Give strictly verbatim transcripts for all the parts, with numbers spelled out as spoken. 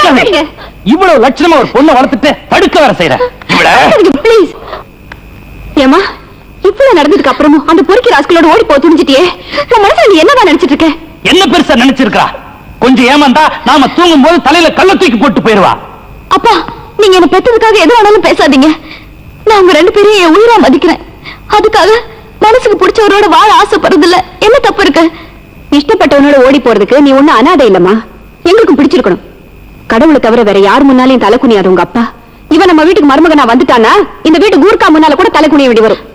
இவ்வளவு லட்சணமா ஒரு பொண்ணை வளர்த்துட்டு தடுக்க வர செய்யற ப்ளீஸ். ஏமா இவ்வளவு நடந்ததுக்கு அப்புறமும் அந்த பொறுக்கி ராஸ்களோட ஓடி போ துணிஞ்சிட்டியே, உன் மனசுல நீ என்னதான் நினைச்சிட்டு? என்ன பெருசா நினைச்சிருக்கா? கொஞ்சம் ஏமாந்தா நாம தூங்கும் போது தலையில கள்ள தூக்கி போட்டு போயிருவா. அப்பா, நீங்க என்ன பெற்றதுக்காக எது வேணாலும் பேசாதீங்க. நான் உங்க ரெண்டு பேரையும் என் உயிரா மதிக்கிறேன். அதுக்காக மனசுக்கு பிடிச்சவரோட வாழ ஆசைப்படுறதுல என்ன தப்பு இருக்கு? இஷ்டப்பட்டவனோட ஓடி போறதுக்கு நீ ஒண்ணு அனாதை இல்லம்மா. எங்களுக்கும் பிடிச்சிருக்கணும். கடவுளை தவிர வேற யார் முன்னாலையும் தலை குனியாது உங்க அப்பா. இவன் நம்ம வீட்டுக்கு மருமகனா வந்துட்டானா இந்த வீட்டு கூர்க்கா முன்னால கூட தலை குனிய வேண்டி வரும்.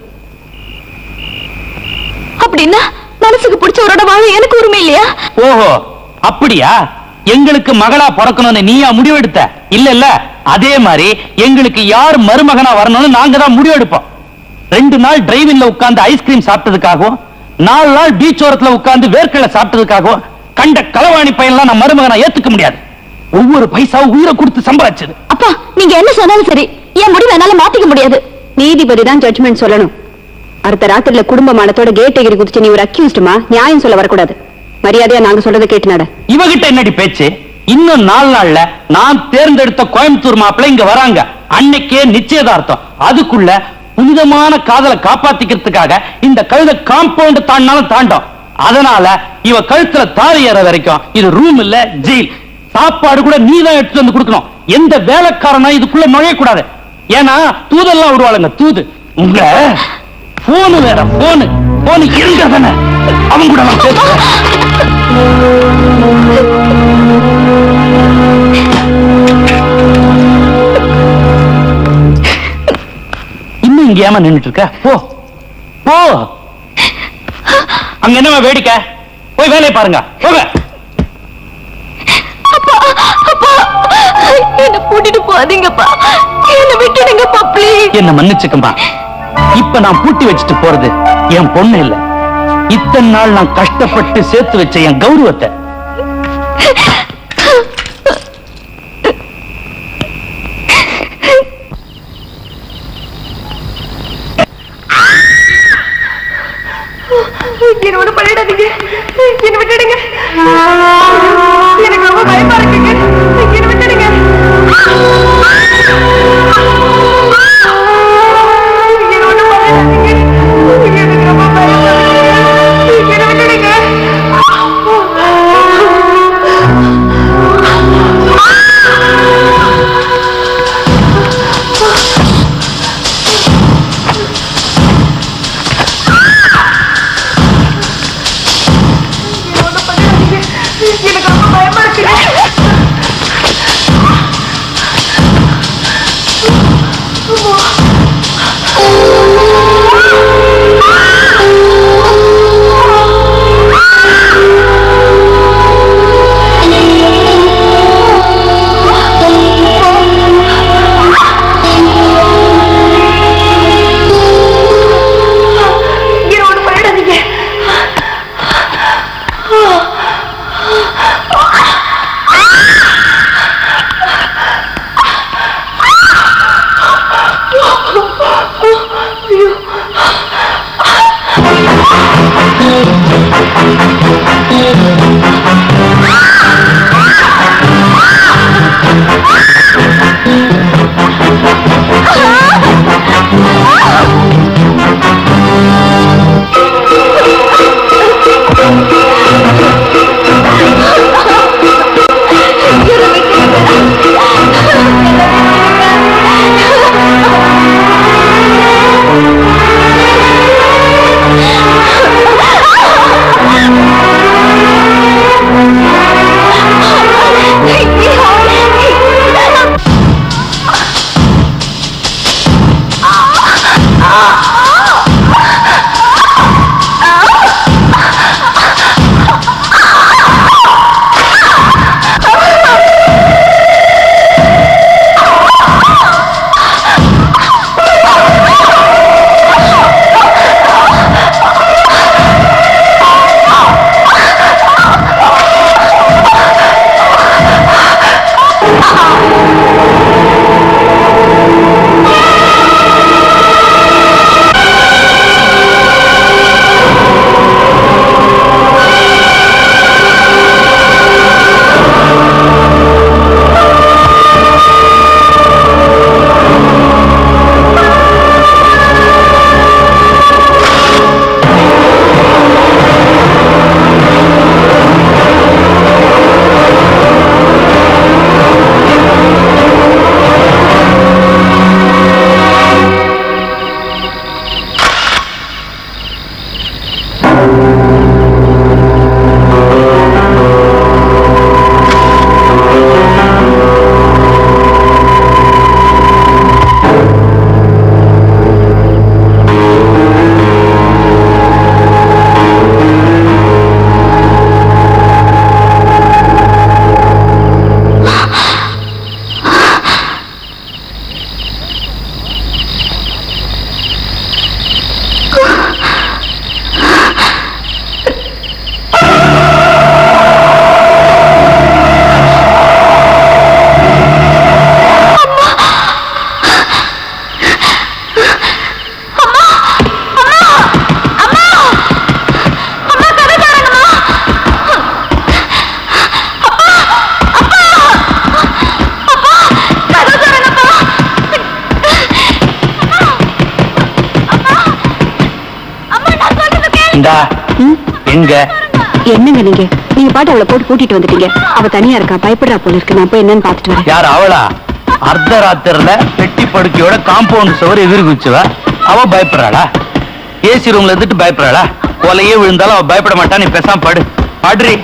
அப்படின்னா மனசுக்கு பிடிச்சவரோட வாழ எனக்கு உரிமை இல்லையா? ஓஹோ, அப்படியா? எங்களுக்கு மகளா பிறக்கணும்னு நீயா முடிவெடுத்த? இல்ல இல்ல, அதே மாதிரி எங்களுக்கு யார் மருமகனா வரணும்னு நாங்க தான் முடிவெடுப்போம். ரெண்டு நாள் டிரைவிங்ல உட்கார்ந்து ஐஸ்கிரீம் சாப்பிட்டதுக்காகவும் நாலு நாள் பீச் ஓரத்துல உட்கார்ந்து வேர்க்கடலை சாப்பிட்டதுக்காகவும் கண்ட களவாணி பையன்லாம் நான் மருமகனா ஏத்துக்க முடியாது. ஒவ்வொரு பைசாவும் உயிரை கொடுத்து சம்பாதிச்சது. அப்பா, நீங்க என்ன சொன்னாலும் சரி, என் முடிவு என்னால மாத்திக்க முடியாது. நீதிபதி தான் ஜட்ஜ்மெண்ட் சொல்லணும். அடுத்த ராத்திரில குடும்பமானத்தோட கேட் எகிரி குதிச்சு நீ ஒரு அக்யூஸ்டுமா, நியாயம் சொல்ல வரக்கூடாது. மரியாதையா நாங்க சொல்றதை கேட்டு நட. இவகிட்ட என்னடி பேச்சு? இன்னும் நாலு நாள்ல நான் தேர்ந்தெடுத்த கோயம்புத்தூர் மாப்பிள்ளை இங்க வராங்க. அன்னைக்கே நிச்சயதார்த்தம். அதுக்குள்ள புனிதமான காதலை காப்பாத்திக்கிறதுக்காக இந்த கழுத காம்பவுண்ட் தாண்டினாலும் தாண்டோம். அதனால இவ கழுத்துல தாலி ஏற வரைக்கும் இது ரூம் இல்ல, ஜெயில். சாப்பாடு கூட நீ தான் எடுத்து வந்து கொடுக்கணும். எந்த வேலைக்காரனா இதுக்குள்ள நுழையக்கூடாது. ஏன்னா தூதெல்லாம் விடுவாளுங்க, தூது. உங்க போனு வேற, போனு போனு இருங்க தானே, அவங்க கூட நான் பேசுறேன். இன்னும் இங்க ஏமா நின்னுட்டு இருக்க? போ போ. அங்க என்னமா வேடிக்கை? போய் வேலையை பாருங்க, போக. என்ன கூட்டிட்டு போகாதீங்கப்பா, என்ன விட்டுடுங்கப்பா ப்ளீஸ். என்ன மன்னிச்சுக்கம்பா. இப்ப நான் பூட்டி வச்சுட்டு போறது என் பொண்ணு இல்ல, இத்தனை நாள் நான் கஷ்டப்பட்டு சேர்த்து வச்ச என் கௌரவத்தை. என்னோட பண்ணிடாதீங்க, என்ன விட்டுடுங்க. எனக்கு ரொம்ப பயமா இருக்குங்க, என்ன விட்டுடுங்க. இந்தா எங்க என்னங்க நீங்க நீங்க பாட்டு அவளை போட்டு கூட்டிட்டு வந்துட்டீங்க. அவ தனியா இருக்கா, பயப்படுறா போல இருக்கு. நான் போய் என்னன்னு பாத்துட்டு வரேன். யார் அவளா? அர்த்த ராத்திரில பெட்டி படுக்கையோட காம்பவுண்ட் சுவர் எதிர்குச்சுவ அவ பயப்படுறாளா? ஏசி ரூம்ல இருந்துட்டு பயப்படுறாளா? கொலையே விழுந்தாலும் அவ பயப்பட மாட்டா. நீ பேசாம படு படுறி.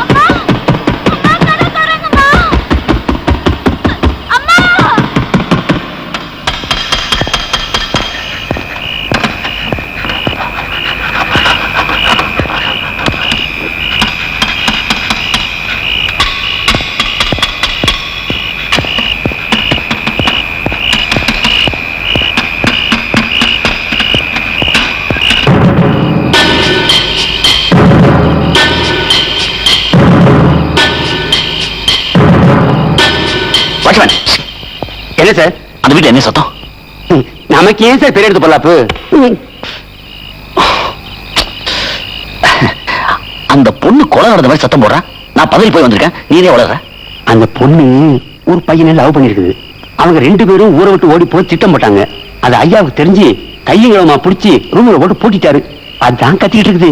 என்ன சார் அந்த வீட்டு என்ன சத்தம்? நமக்கு ஏன் சார் பெரிய எடுத்து போலாப்பு? அந்த பொண்ணு கொலை நடந்த மாதிரி சத்தம் போடுறா. நான் பதவி போய் வந்திருக்கேன், நீனே வளர்ற. அந்த பொண்ணு ஒரு பையனை லவ் பண்ணிருக்குது. அவங்க ரெண்டு பேரும் ஊரை விட்டு ஓடி போய் திட்டம் போட்டாங்க. அது ஐயாவுக்கு தெரிஞ்சு கையங்களமா புடிச்சு ரூம்ல போட்டு பூட்டிட்டாரு. அதுதான் கத்திக்கிட்டு இருக்குது.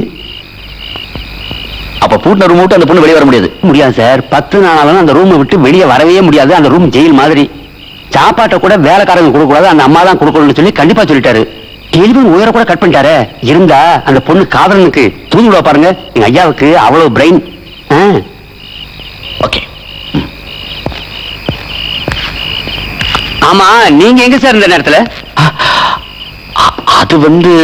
அப்ப பூட்டின ரூம் விட்டு அந்த பொண்ணு வெளியே வர முடியாது? முடியாது சார். பத்து நாளாலும் அந்த ரூமை விட்டு வெளியே வரவே முடியாது. அந்த ரூம் ஜெயில் மாதிரி. சாப்பாட்டை கூட வேலைக்காரங்க கொடுக்க கூடாது, அந்த அம்மா தான் கொடுக்கணும்னு சொல்லி கண்டிப்பா சொல்லிட்டாரு. டெலிபோன் உயர கூட கட் பண்ணிட்டாரு. இருந்தா அந்த பொண்ணு காதலனுக்கு தூது விட பாருங்க. எங்க ஐயாவுக்கு அவ்வளவு பிரெயின். ஓகே. ஆமா, நீங்க எங்க சார் இந்த நேரத்துல? அது வந்து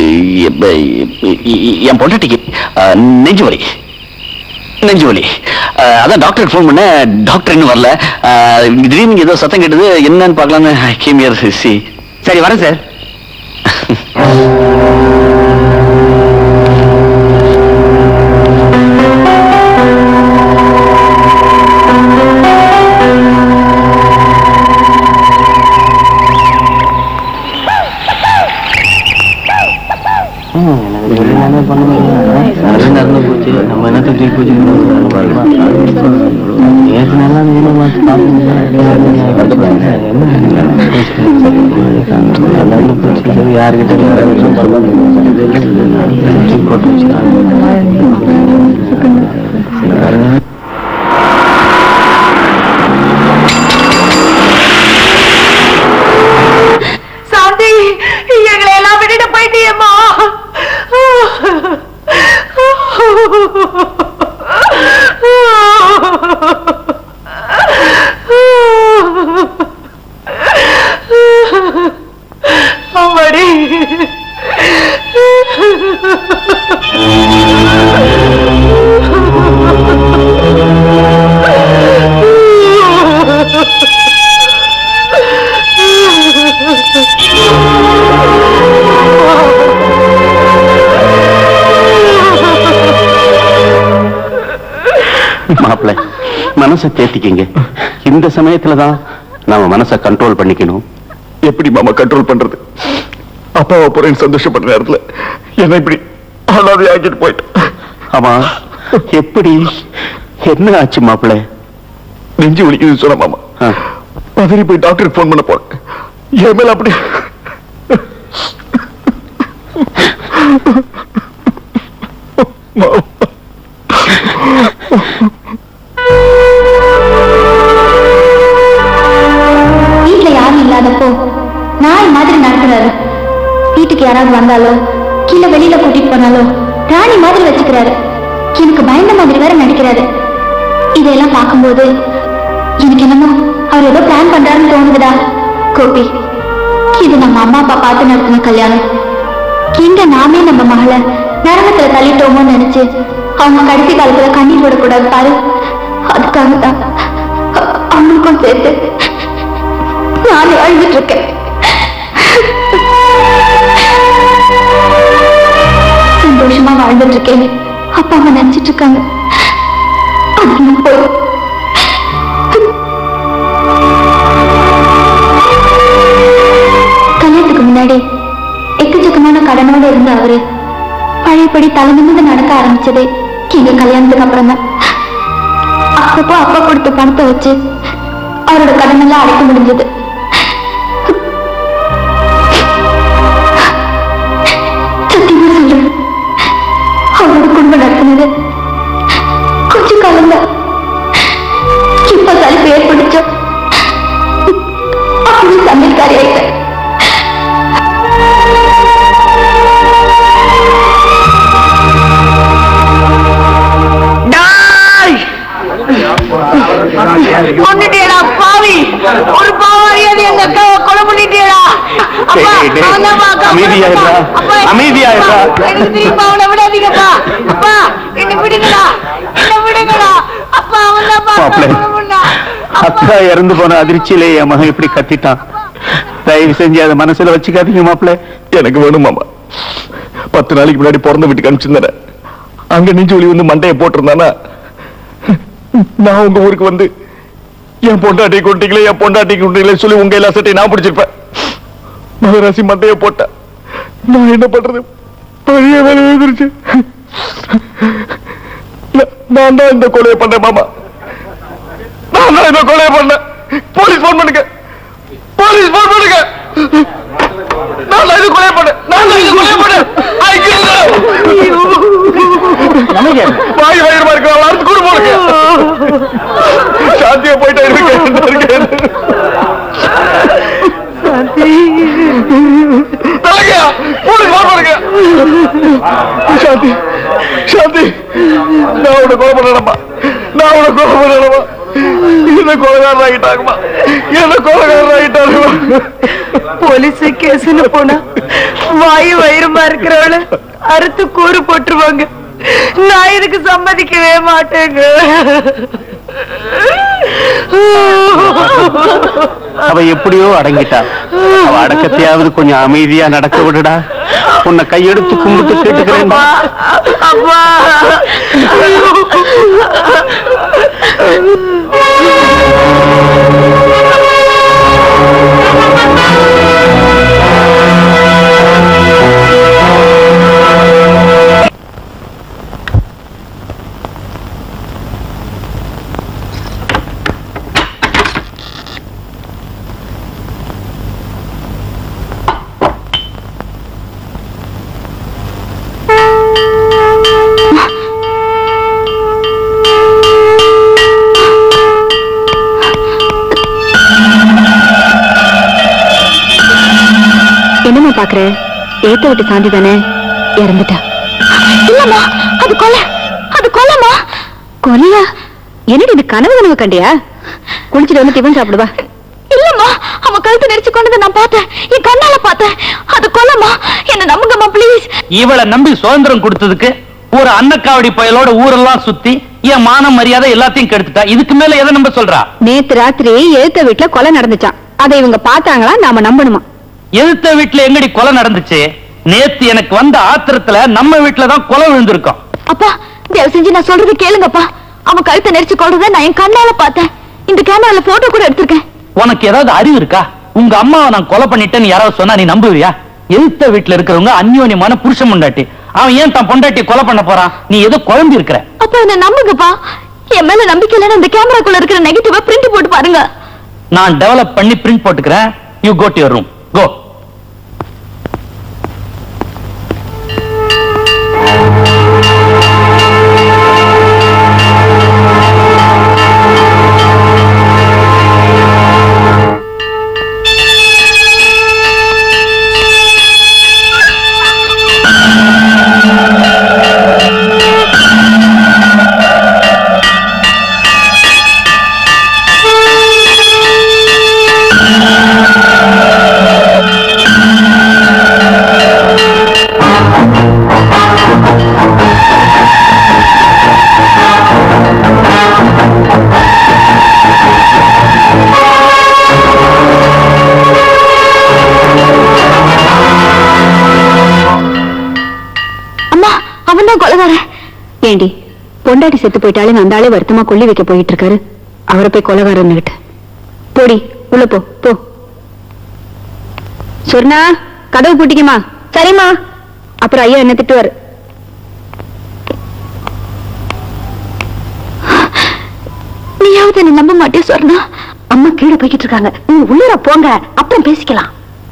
என் பொண்டாட்டிக்கு நெஞ்சு வலி நெஞ்சு வலி அதான் டாக்டருக்கு ஃபோன் பண்ண. டாக்டர் இன்னும் வரல. திடீர்னு ஏதோ சத்தம் கேட்டது, என்னன்னு பார்க்கலான்னு கேமியர். சி சரி வரேன் சார். நடந்து போச்சு. நம்ம என்னத்தை தூக்கி போச்சு யாருக்கிட்ட போட்டு சாந்தி, எங்களை எல்லாம் விட்டுட்டு போயிட்டியம்மா. அம்மாடி, மாப்பிள்ள மனசை தேத்திக்கிங்க. இந்த சமயத்துலதான் நாம மனசை கண்ட்ரோல் பண்ணிக்கணும். எப்படி மாமா கண்ட்ரோல் பண்றது? அப்பாவை போறேன்னு சந்தோஷப்படுற நேரத்துல என்ன இப்படி அனாதை ஆக்கிட்டு போயிட்டேன். ஆமா, எப்படி என்ன ஆச்சு மாப்பிள்ள? நெஞ்சு வலிக்குதுன்னு சொன்ன மாமா. பதறி போய் டாக்டருக்கு போன் பண்ண போறேன். என் மேல அப்படி வீட்டுல யாரும் இல்லாதப்போ நாய் மாதிரி நடக்கிறாரு. வீட்டுக்கு யாராவது வந்தாலோ கீழே வெளியில கூட்டிட்டு போனாலோ ராணி மாதிரி வச்சுக்கிறாரு. எனக்கு பயந்த மாதிரி வேற நடிக்கிறாரு. இதெல்லாம் பார்க்கும்போது எனக்கு என்னமோ அவர் ஏதோ பிளான் பண்றாருன்னு தோணுதுடா. கோபி, இது நம்ம அம்மா அப்பா பார்த்து நடத்தின கல்யாணம். எங்க நாமே நம்ம மகளை நரகத்துல தள்ளிட்டோமோன்னு நினைச்சு அவங்க கடைசி காலத்துல கண்ணீர் விடக்கூடாது பாரு. அதுக்காக தான் அவங்களுக்கும் சேர்த்து நானே அழுதுட்டு இருக்கேன். சந்தோஷமா வாழ்ந்துட்டு இருக்கேன். அப்பா அம்மா நினைச்சிட்டு இருக்காங்க. கல்யாணத்துக்கு முன்னாடி எக்கச்சக்கமான கடனோட இருந்த அவரு பழையபடி தலை நிமிர்ந்து நடக்க ஆரம்பிச்சது எங்க கல்யாணத்துக்கு அப்புறம் தான். அப்பப்போ அப்பா கொடுத்த பணத்தை வச்சு அவரோட கடன் எல்லாம் அடைக்க முடிஞ்சது. சத்தியமா சொல்றேன், சமையல்காரி ஆயிட்டேன். கொண்டுட்டேடா பாவி, ஒரு பாவாரியாவது எங்க அக்காவை கொலை பண்ணிட்டேடா. அவனை விடாதீங்கப்பா. அப்பா என்ன விடுங்கடா, என்ன விடுங்கடா. அப்பா அவன் அக்கா இறந்து போன அதிர்ச்சியிலே என் மகன் இப்படி கத்திட்டான். தயவு செஞ்சு அதை மனசுல வச்சுக்காதீங்க மாப்பிள்ள. எனக்கு வேணும் மாமா. பத்து நாளைக்கு முன்னாடி பிறந்த வீட்டுக்கு அனுப்பிச்சிருந்தேன். அங்க நெஞ்சு ஒளி வந்து மண்டையை போட்டிருந்தானா, நான் உங்க ஊருக்கு வந்து என் பொண்டாட்டி கொண்டீங்களே என் பொண்டாட்டி கொண்டீங்களே சொல்லி உங்க எல்லா சட்டையும் நான் பிடிச்சிருப்பேன். மகராசி மண்டையை போட்ட நான் என்ன பண்றது? பழைய வேலை எழுதிருச்சு. நான் தான் இந்த கொலையை பண்ணேன் மாமா. நான் தான் இந்த கொலையை பண்ணேன். போலீஸ் போன் பண்ணுங்க, போலீஸ் போன் பண்ணுங்க. நான் தான் இது கொலையை பண்ணேன். நான் தான் இது கொலையை பண்ணேன். வாய் வயிறுமா இருக்க அறுத்து கூட போடுங்க. சாந்தியா போயிட்டா இருக்கேன். சாந்தி சாந்தி, நான் உன்னை கொலை பண்ணணுமா? நான் உன்னை கொலை பண்ணணுமா? என்ன கொலைகாரன் ஆகிட்டாங்கம்மா, என்ன கொலைகாரன் ஆகிட்டாங்கம்மா. போலீஸ் கேஸ்னு போனா வாயு வயிறுமா இருக்கிறவள அறுத்து கூறு போட்டுருவாங்க. நான் இதுக்கு சம்மதிக்கவே மாட்டேங்க. அவ எப்படியோ அடங்கிட்டா. அவ அடக்கத்தையாவது கொஞ்சம் அமைதியா நடக்க விடுடா. உன்னை கையெடுத்து கும்பிட்டு கேட்டுக்கிறேன். அப்பா பாக்குற ஏத்த விட்டு சாந்தி தானே இறந்துட்டா. இல்லம்மா, அது கொலை, அது கொலைமா. கொலையா? என்னடி இது கனவு கனவு கண்டியா? குளிச்சுட்டு வந்து டிஃபன் சாப்பிடுவா. இல்லம்மா, அவன் கழுத்து நெரிச்சு கொண்டதை நான் பார்த்தேன், என் கண்ணால பார்த்தேன். அது கொலைமா, என்ன நம்புங்கம்மா ப்ளீஸ். இவளை நம்பி சுதந்திரம் கொடுத்ததுக்கு ஒரு அன்னக்காவடி பயலோட ஊரெல்லாம் சுத்தி என் மானம் மரியாதை எல்லாத்தையும் கெடுத்துட்டா. இதுக்கு மேல எதை நம்ப சொல்றா? நேத்து ராத்திரி எழுத்த வீட்டுல கொலை நடந்துச்சான். அதை இவங்க பார்த்தாங்களா? நாம நம்பணுமா? எதிர்த்த வீட்டுல எங்கடி கொலை நடந்துச்சு? நேத்து எனக்கு வந்த ஆத்திரத்துல நம்ம வீட்டுலதான் கொலை விழுந்திருக்கோம். அப்பா தயவு செஞ்சு நான் சொல்றது கேளுங்கப்பா. அவன் கழுத்தை நெரிச்சு கொள்றத நான் என் கண்ணால பார்த்தேன். இந்த கேமரால போட்டோ கூட எடுத்திருக்கேன். உனக்கு ஏதாவது அறிவு இருக்கா? உங்க அம்மாவை நான் கொலை பண்ணிட்டேன்னு யாராவது சொன்னா நீ நம்புவியா? எதிர்த்த வீட்டுல இருக்கிறவங்க அந்யோன்யமான புருஷன் பொண்டாட்டி. அவன் ஏன் தான் பொண்டாட்டி கொலை பண்ண போறான்? நீ ஏதோ குழம்பி இருக்கிற. அப்ப என்ன நம்புங்கப்பா. என் மேல நம்பிக்கை இல்லைன்னு இந்த கேமராக்குள்ள இருக்கிற நெகட்டிவா பிரிண்ட் போட்டு பாருங்க. நான் டெவலப் பண்ணி பிரிண்ட் போட்டுக்கிறேன். You go to your room. Go. ஏண்டி பொண்டாட்டி செத்து போயிட்டாலும் அந்த ஆளே வருத்தமா கொல்லி வைக்க போயிட்டு இருக்காரு. அவரை போய் கொலகாரன்னு கிட்ட போடி, உள்ள போ போ. சொன்னா கதவு பூட்டிக்கமா. சரிம்மா. அப்புறம் ஐயா என்ன திட்டுவாரு. நீயாவது என்ன நம்ப மாட்டே சொன்னா. அம்மா கீழே போய்கிட்டு இருக்காங்க, நீங்க உள்ளர போங்க, அப்புறம் பேசிக்கலாம்.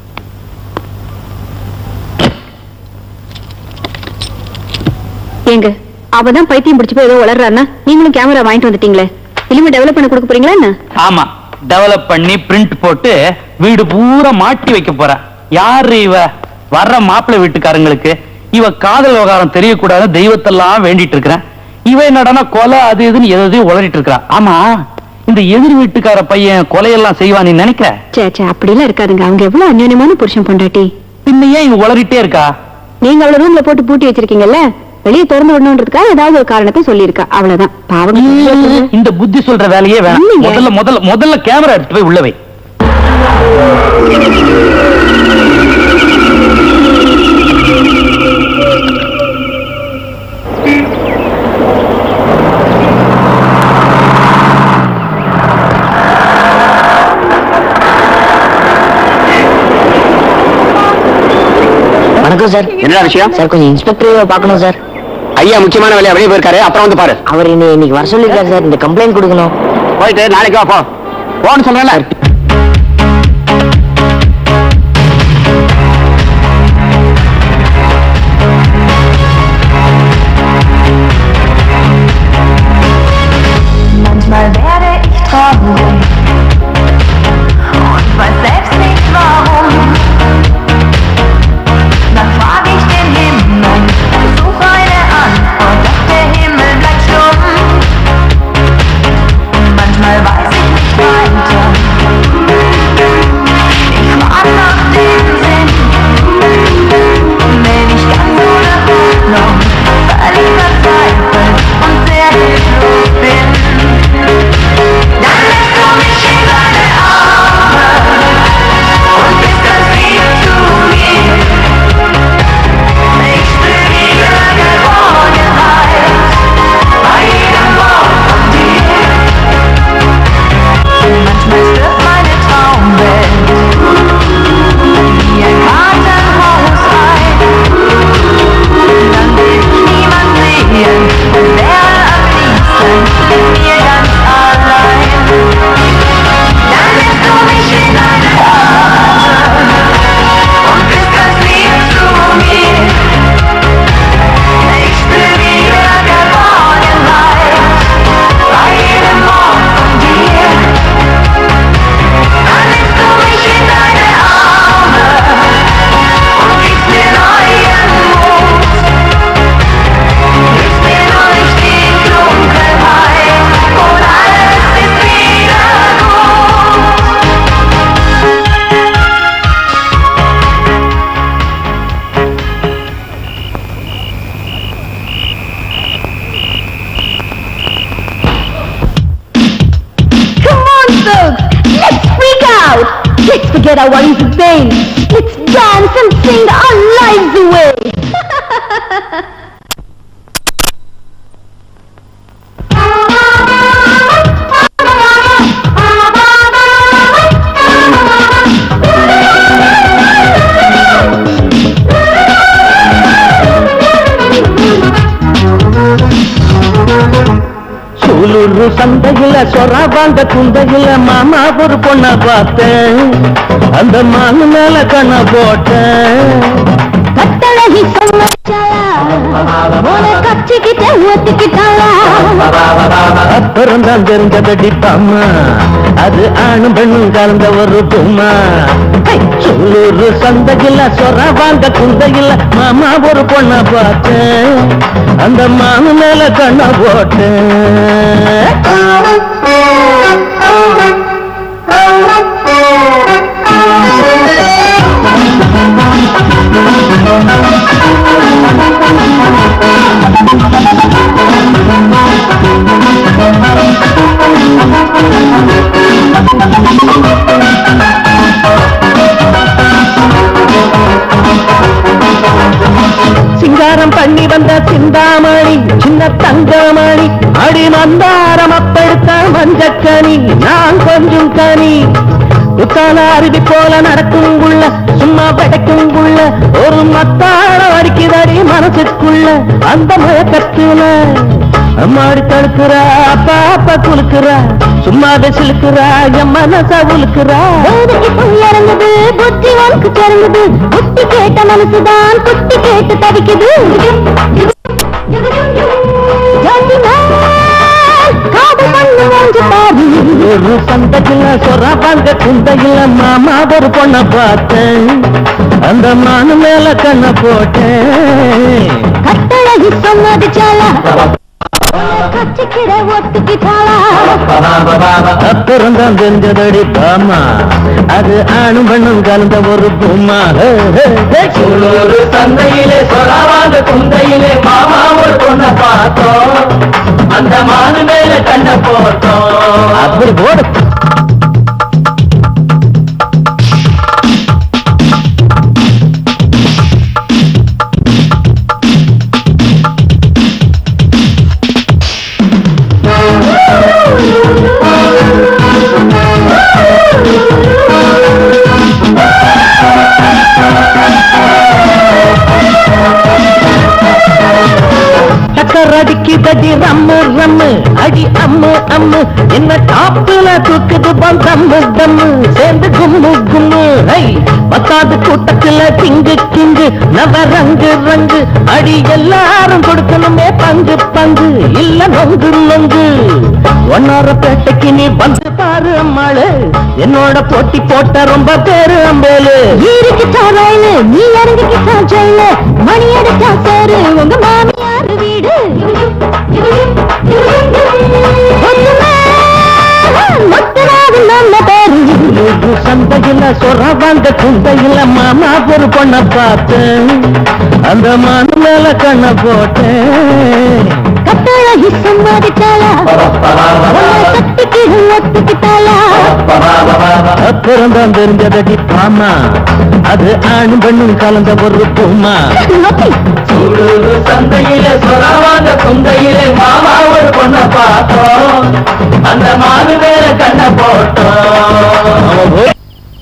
ஏங்க அவதான் பைத்தியம் பிடிச்சு போய் ஏதோ வளர்றாருன்னா நீங்களும் கேமரா வாங்கிட்டு வந்துட்டீங்களே, இனிமே டெவலப் பண்ண கொடுக்க போறீங்களா என்ன? ஆமா, டெவலப் பண்ணி பிரிண்ட் போட்டு வீடு பூரா மாட்டி வைக்க போறேன். யாரு இவ? வர்ற மாப்பிள்ளை வீட்டுக்காரங்களுக்கு இவ காதல் விவகாரம் தெரியக்கூடாது தெய்வத்தெல்லாம் வேண்டிட்டு இருக்கிறேன். இவ என்னடானா கொலை அது இதுன்னு எதையும் உளறிட்டு இருக்கா. ஆமா, இந்த எதிர் வீட்டுக்கார பையன் கொலையெல்லாம் செய்வான்னு நினைக்க? அப்படிலாம் இருக்காதுங்க. அவங்க எவ்வளவு அந்யோன்யமான புருஷன் பொண்டாட்டி. பின்ன ஏன் இவ உளறிட்டே இருக்கா? நீங்க அவளை ரூம்ல போட்டு பூட்டி வச்சிருக்கீங்கல்ல, வெளியே திறந்து விடணும்ன்றதுக்காக ஏதாவது ஒரு காரணத்தை சொல்லியிருக்கா. அவ்வளவுதான். பாவம். இந்த புத்தி சொல்ற வேலையே வேணாம். முதல்ல முதல்ல முதல்ல கேமரா எடுத்து போய் உள்ளவை. வணக்கம் சார். என்ன விஷயம் சார்? கொஞ்சம் இன்ஸ்பெக்டர் பார்க்கணும் சார். ஐயா முக்கியமான வேலையா வெளியே போயிருக்காரு, அப்புறம் வந்து பாரு. அவர் இன்னைக்கு வர சொல்லிருக்காரு சார். இந்த கம்ப்ளைண்ட் கொடுக்கணும். போயிட்டு நாளைக்கு வா. போ போன்னு சொல்றேன்ல. Manchmal werde ich traurig und weiß selbst nicht warum. Dann frage ich den Himmel, suche eine Antwort, doch der Himmel bleibt stumm. Manchmal weiß ich nicht weiter, ich frage nach dem Sinn. Bin ich ganz ohne Hoffnung, völlig verzweifelt und sehr hilflos bin, dann lässt du mich in deine Arme und bist ganz lieb zu mir. Ich spür wieder Geborgenheit bei jedem Wort von dir. Manchmal stirbt meine Traumwelt wie ein Kartenhaus ein. Dann will ich niemand sehen und wäre am liebsten mit mir ganz allein. Dann nimmst du mich in deine Arme und bist ganz lieb zu mir. Ich spür wieder Geborgenheit bei jedem Wort von dir. Dann nimmst du mich in deine Arme und gibst mir neuen Mut. Gibst mir durch die Dunkelheit und alles ist wieder gut. Come on, folks! Let's freak out! Let's forget our worries and pain. Let's dance and sing our lives away! Sulur சந்தையில சொராபாந்த குந்தையில மாமா ஒரு பொண்ண பார்த்தேன். அந்த மானு மேல கண்ண போட்டேன். கட்டழகி சமைச்சாளா, உன கச்சிக்கிட்ட ஊத்திக்கிட்டாளா. அப்புறம் தான் தெரிஞ்சதடி பாமா, அது ஆணும் பெண்ணும் கலந்த ஒரு பொம்மா. சூலூர் சந்தையில சொராபாந்த குந்தையில மாமா ஒரு பொண்ண பார்த்தேன். அந்த மானு மேல கண்ண போட்டேன். சிங்காரம் பண்ணி வந்த சிந்தாமணி, சின்ன தங்கமணி, அடி மந்தாரம் அப்பெடுத்த மஞ்சக்கனி, நான் கொஞ்சம் கனி. உத்தால அருவி போல நடக்கும் உள்ள, சும்மா படைக்கும் உள்ள, ஒரு மத்தாளம் அடிக்குதடி மனசுக்குள்ள. அந்த மயக்கத்துல அம்மாடி தடுக்கிறா, பாப்பா குலுக்குறா, சும்மா சிலுக்குறா, என் மனச உழுக்குறா. இறங்குது புத்தி உனக்கு தெரிஞ்சது, புத்தி கேட்ட மனசுதான் குட்டி கேட்டு தவிக்குது. காதல் பண்ணு மூஞ்சு பாரு, சூலூர் சந்தையில சொராபாங்க குந்தையில மாமா ஒரு பொண்ண பார்த்தேன் அந்த மானு மேல கண்ண போட்டேன் கட்டழகி சொன்னது சாலா கச்சிக்கிட ஒத்துக்கிட்டாளா அப்புறம் தான் தெரிஞ்சதடி பாமா அது ஆணும் பெண்ணும் கலந்த ஒரு பூமா சூலூர் சந்தையிலே சொராபாங்க குந்தையிலே மாமா ஒரு பொண்ண பார்த்தோம் அந்த மானு மேல கண்ண போட்டோம் அப்படி போடு அடிக்குதடி ரம்மு ரம்மு அடி அம்மு அம்மு என்ன டாப்புல தூக்குது பந்தம்மு தம்மு சேர்ந்து கும்மு கும்மு ஹை பத்தாது கூட்டத்துல கிங்கு கிங்கு நவ ரங்கு ரங்கு அடி எல்லாரும் கொடுக்கணுமே பங்கு பங்கு இல்ல நொங்கு நொங்கு ஒன்னார பேட்டைக்கு நீ வந்து பாரு அம்மாளு என்னோட போட்டி போட்ட ரொம்ப பேரு அம்பேலு ஈருக்கிட்டா ரயிலு நீ இறங்கிக்கிட்டா ஜெயிலு மணி எடுத்தா சேரு உங்க மாமியார் வீடு சந்தையில சொரவாங்க குந்தையில மாமா ஒரு பொண்ண பார்த்தேன் அந்த மானு மேல கண்ண போட்டேன் கட்டழகி சம்பாதிச்சாளா கட்டிக்கு ஒத்துக்கிட்டாளா அப்புறம் தான் தெரிஞ்சதடி பாமா அது ஆணும் பெண்ணும் கலந்த ஒரு பூமா சூலூர் சந்தையிலே சொராபாங்க குந்தையிலே மாமா ஒரு பொண்ண பார்த்தோம் அந்த மானு மேல கண்ண போட்டோம்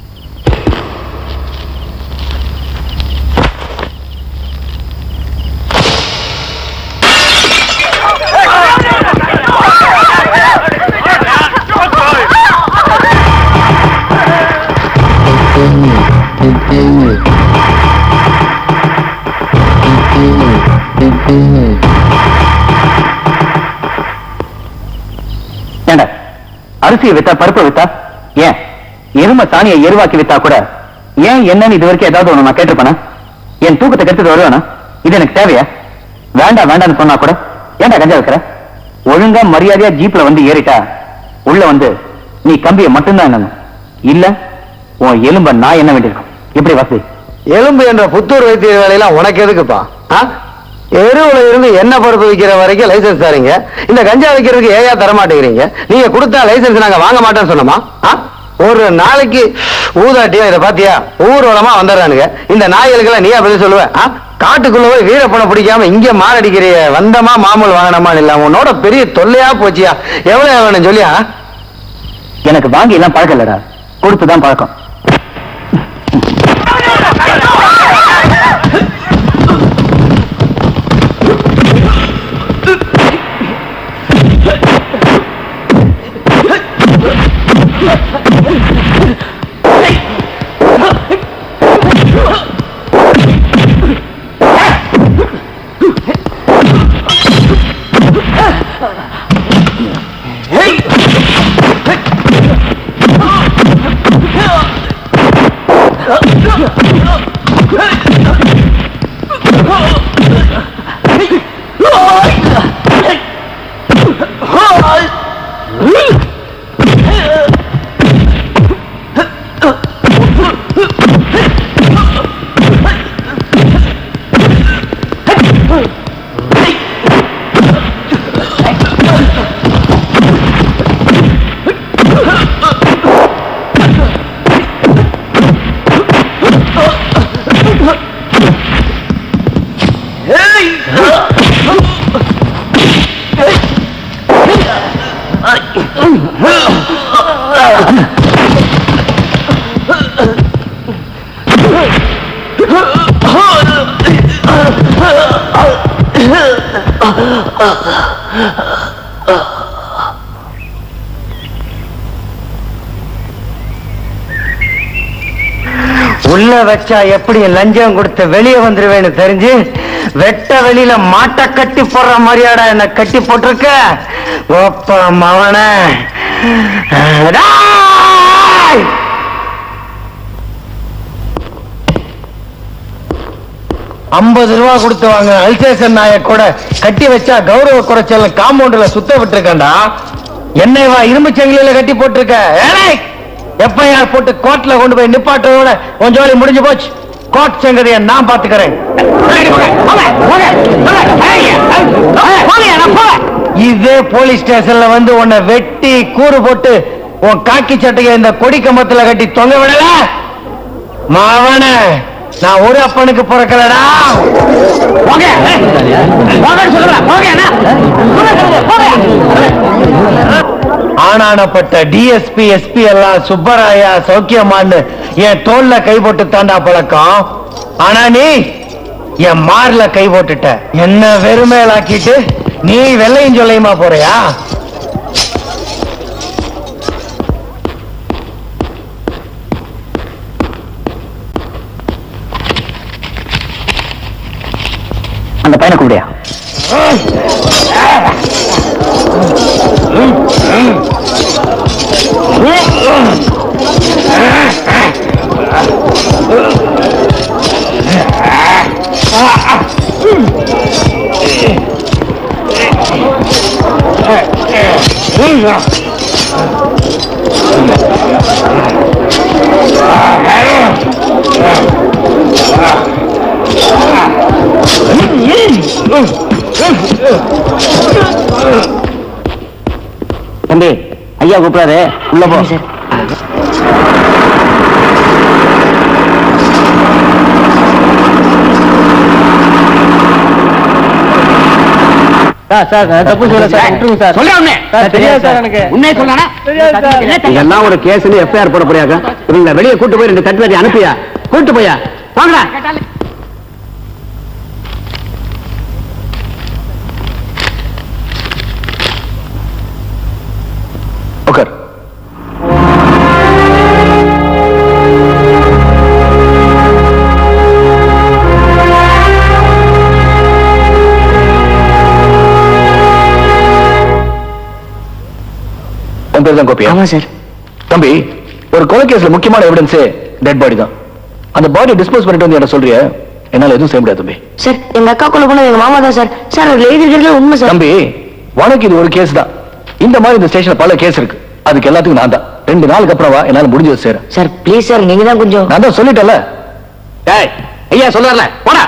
ஏண்டா அரிசியை வித்தா பருப்பை வித்தா ஏன் எரும சாணியை எருவாக்கி வித்தா கூட ஏன் என்னன்னு இது வரைக்கும் ஏதாவது ஒண்ணு நான் கேட்டிருப்பேனா? என் தூக்கத்தை கெடுத்துட்டு வருவானா? இது எனக்கு தேவையா? வேண்டாம் வேண்டாம்னு சொன்னா கூட ஏன்டா கஞ்சா வைக்கிற? ஒழுங்கா மரியாதையா ஜீப்ல வந்து ஏறிட்டா உள்ள வந்து நீ கம்பியை மட்டும்தான் என்னணும், இல்ல உன் எலும்ப நான் என்ன வேண்டியிருக்கும். எப்படி வசதி? எலும்பு என்ற புத்தூர் வைத்திய வேலையெல்லாம் உனக்கு எதுக்குப்பா? எருவுல இருந்து என்ன பருப்பு விற்கிற வரைக்கும் லைசன்ஸ் தரீங்க, இந்த கஞ்சா விற்கிறதுக்கு ஏயா தர மாட்டேங்கிறீங்க? நீங்க கொடுத்தா லைசன்ஸ் நாங்க வாங்க மாட்டோம்னு சொன்னோமா? ஒரு நாளைக்கு ஊதாட்டியா இதை பாத்தியா ஊர்வலமா வந்துடுறானுங்க. இந்த நாய்களுக்கெல்லாம் நீயா பதில் சொல்லுவ? காட்டுக்குள்ள போய் வீரப்பணம் பிடிக்காம இங்க மாரடிக்கிறிய, வந்தமா மாமூல் வாங்கினமா இல்ல, உன்னோட பெரிய தொல்லையா போச்சியா. எவ்வளவு வேணும் சொல்லியா? எனக்கு வாங்கி எல்லாம் பழக்கம் இல்லடா, கொடுத்துதான் பழக்கம். உள்ள வச்சா எப்படி லஞ்சம் கொடுத்து வெளியே வந்துருவேன்னு தெரிஞ்சு வெட்ட வெளியில மாட்டை கட்டி போடுற மாதிரியாடா என்ன கட்டி போட்டிருக்க. ஒப்ப மவன ஐம்பது ரூபா கொடுத்து வாங்க அல்சேஷன் நாய கூட கட்டி வச்சா கௌரவ குறைச்சல் காம்பவுண்ட்ல சுத்த விட்டுருக்கா. என்னைவா இரும்பு சங்கிலியில கட்டி போட்டிருக்க. எஃப்ஐஆர் போட்டு கோர்ட்ல கொண்டு போய் நிப்பாட்டோட உன் ஜோலி முடிஞ்சு போச்சு. கோர்ட் சங்கதியை நான் பாத்துக்கிறேன். இதே போலீஸ் ஸ்டேஷன்ல வந்து உன்னை வெட்டி கூறு போட்டு உன் காக்கி சட்டையை இந்த கொடி கம்பத்துல கட்டி தொங்க விடல மாவன. நான் ஒரு அப்பனுக்கு பிறக்கலடா. ஆனானப்பட்ட டிஎஸ்பி எஸ்பி எல்லாம் சுப்பராயா சௌக்கியமான்னு என் தோல்ல கை போட்டு தாண்டா பழக்கம். ஆனா நீ என் மார்ல கை போட்டுட்ட. என்ன வெறுமையிலாக்கிட்டு நீ வெள்ளையும் சொல்லையுமா போறியா? அந்த பையனை கூடியா? தம்பி ஐயா கூப்பிடாரு, உள்ள போ. இதெல்லாம் ஒரு கேஸ் எஃப்ஐஆர் போட போறியாங்க? இவங்க வெளியே கூட்டு போய் ரெண்டு தட்டு அனுப்பியா? கூட்டு போயா? வாங்க. உட்கார். உன் பேர் தான் கோபியா? ஆமா சார். தம்பி, ஒரு கொலை கேஸ்ல முக்கியமான எவிடன்ஸ் டெட் பாடி தான். அந்த பாடி டிஸ்போஸ் பண்ணிட்டு வந்து என்ன சொல்றிய? என்னால எதுவும் செய்ய முடியாது தம்பி. சார், எங்க அக்கா கொலை பண்ணது எங்க மாமா தான் சார். சார் எழுதிருக்கிறது உண்மை சார். தம்பி, உனக்கு இது ஒரு கேஸ் தான். இந்த மாதிரி இந்த ஸ்டேஷன்ல பல கேஸ் இருக்கு. அதுக்கு எல்லாத்துக்கும் நான் தான். ரெண்டு நாளுக்கு அப்புறம் வா, என்னால முடிஞ்சது சேர. சார் ப்ளீஸ் சார், நீங்க தான் கொஞ்சம். நான் தான் சொல்லிட்டேன்ல. டேய் ஐயா சொல்றாருல, போடா.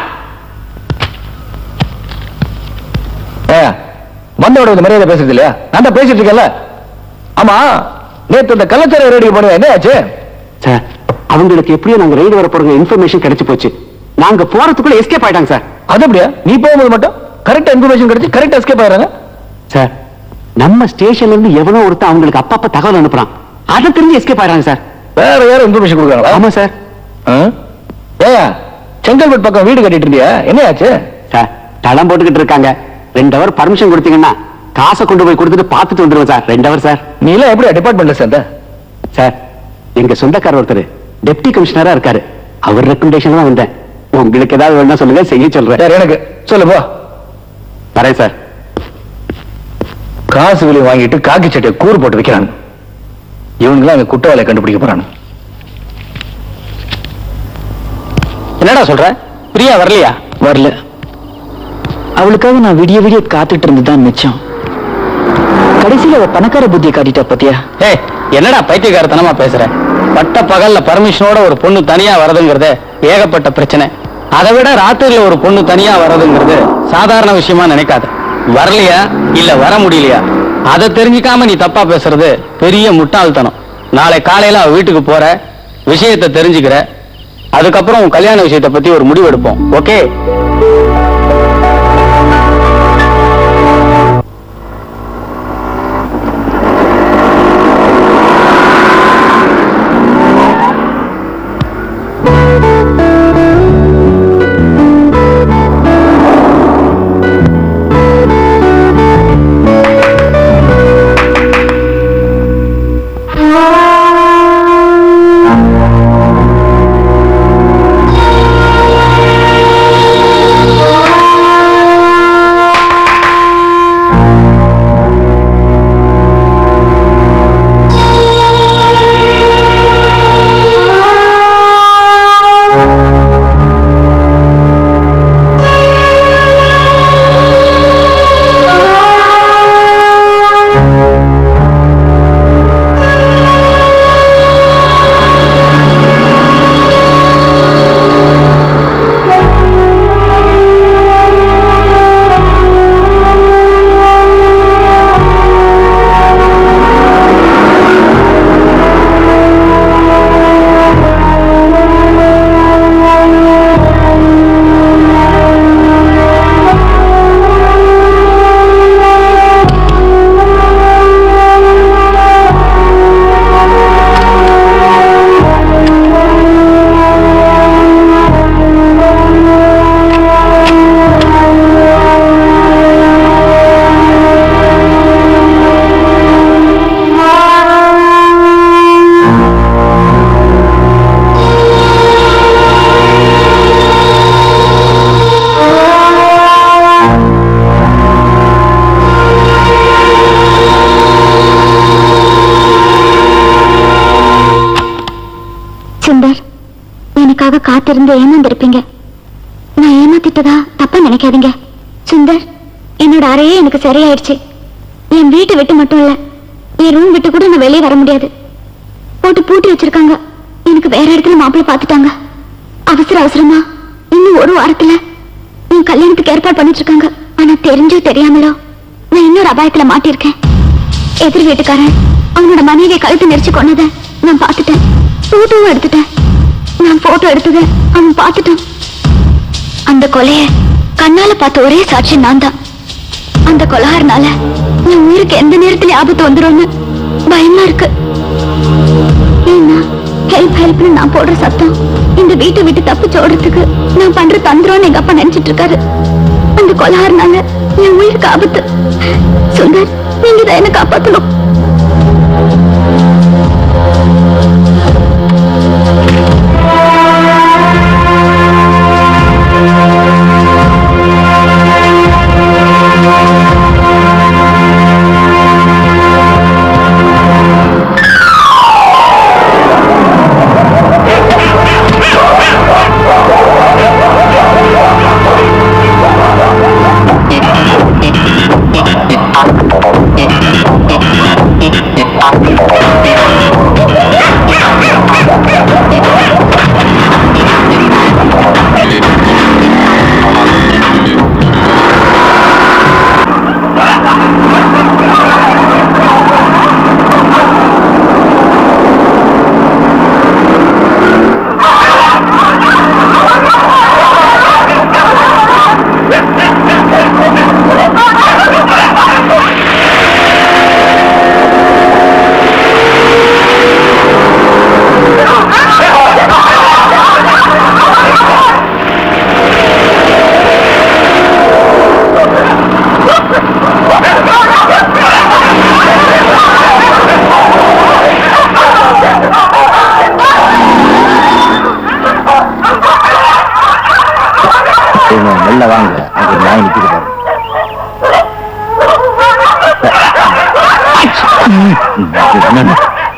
ஏ வந்தோட இந்த மரியாதை பேசுறது இல்லையா? நான் தான் பேசிட்டு இருக்கேன்ல. ஆமா, நேத்து இந்த கலாச்சார ரேடியோ பண்ணுவேன், என்ன ஆச்சு? சார், அவங்களுக்கு எப்படியும் நாங்க ரைடு வர போற இன்ஃபர்மேஷன் கிடைச்சு போச்சு. நாங்க போறதுக்குள்ள எஸ்கேப் ஆயிட்டாங்க சார். அது அப்படியா? நீ போகும்போது மட்டும் கரெக்டா இன்ஃபர்மேஷன் கிடைச்சு கரெக்டா எஸ்கேப் ஆயிடுறாங்க சார். நம்ம ஸ்டேஷன்ல இருந்து எவனோ ஒருத்தன் அவங்களுக்கு அப்பப்ப தகவல் அனுப்புறான். அதை தெரிஞ்சு எஸ்கேப் ஆயிடுறாங்க சார். வேற வேற இன்ஃபர்மேஷன் கொடுக்குறாங்களா? ஆமா சார். ஏயா செங்கல்பட்டு பக்கம் வீடு கட்டிட்டு இருந்தியா, என்ன ஆச்சு? சார் தளம் போட்டுக்கிட்டு இருக்காங்க. ரெண்டு அவர் பர்மிஷன் கொடுத்தீங்கன்னா காசை கொண்டு போய் கொடுத்துட்டு பார்த்துட்டு வந்துருவேன் சார். ரெண்டு அவர் சார். நீ எல்லாம் எப்படி டிபார்ட்மெண்ட்ல சேர்ந்த? சார், எங்க சொந்தக்காரர் ஒருத்தர் டெப்டி கமிஷனரா இருக்காரு. அவர் ரெக்கமெண்டேஷன் தான் வந்தேன். உங்களுக்கு ஏதாவது வேணா சொல்லுங்க, செய்ய சொல்றேன். எனக்கு சொல்லு போ. வரேன் சார். காசு விலை வாங்கிட்டு காக்கி சட்டையை கூறு போட்டு வைக்கிறாங்க. இவனுங்களாம் அங்க குற்றவாளியை கண்டுபிடிக்க போறாங்க. என்னடா சொல்ற? பிரியா வரலையா? வரல. அவளுக்காக நான் விடிய விடிய காத்துட்டு இருந்துதான் மிச்சம். கடைசியில அவ பணக்கார புத்தியை காட்டிட்டா பத்தியா? ஏய் என்னடா பைத்தியக்காரத்தனமா பேசுற? பட்ட பகல்ல பர்மிஷனோட ஒரு பொண்ணு தனியா வரதுங்கிறது ஏகப்பட்ட பிரச்சனை. அதை விட ராத்திரில ஒரு பொண்ணு தனியா வர்றதுங்கிறது சாதாரண விஷயமா நினைக்காது. வரலையா இல்ல வர முடியலையா அதை தெரிஞ்சுக்காம நீ தப்பா பேசுறது பெரிய முட்டாள்தனம். நாளை காலையில அவ வீட்டுக்கு போற, விஷயத்தை தெரிஞ்சுக்கிற, அதுக்கப்புறம் உன் கல்யாண விஷயத்தை பத்தி ஒரு முடிவு எடுப்போம். ஓகே? சுந்தர், எனக்காக காத்திருந்து ஏமாந்திருப்பீங்க. நான் ஏமாத்திட்டதா தப்பா நினைக்காதீங்க. சுந்தர், என்னோட அறையே எனக்கு சரியாயிடுச்சு. என் வீட்டை விட்டு மட்டும் இல்ல, என் ரூம் விட்டு கூட நான் வெளியே வர முடியாது. போட்டு பூட்டி வச்சிருக்காங்க. எனக்கு வேற இடத்துல மாப்பிள்ளை பார்த்துட்டாங்க. அவசர அவசரமா இன்னும் ஒரு வாரத்துல என் கல்யாணத்துக்கு ஏற்பாடு பண்ணிட்டு இருக்காங்க. ஆனா தெரிஞ்சோ தெரியாமலோ நான் இன்னொரு அபாயத்துல மாட்டிருக்கேன். எதிர் வீட்டுக்காரன் அவனோட மனைவியை கழுத்து நெரிச்சு கொண்டதை நான் பார்த்துட்டேன். போட்டோவும் எடுத்துட்டேன். நான் போட்டோ எடுத்ததை அவன் பார்த்துட்டான். அந்த கொலைய கண்ணால பார்த்த ஒரே சாட்சி நான் தான். அந்த கொலகாரனால என் உயிருக்கு எந்த நேரத்துல ஆபத்து வந்துரும்னு பயமா இருக்கு. ஏன்னா ஹெல்ப் ஹெல்ப்னு நான் போடுற சத்தம் இந்த வீட்டை விட்டு தப்பிச்சு ஓடுறதுக்கு நான் பண்ற தந்திரம்னு எங்க அப்பா நினைச்சிட்டு இருக்காரு. அந்த கொலகாரனால என் உயிருக்கு ஆபத்து. சுந்தர், நீங்க தான் என்ன காப்பாத்தணும். வாங்க, அங்க நாய் நிக்குது பாரு.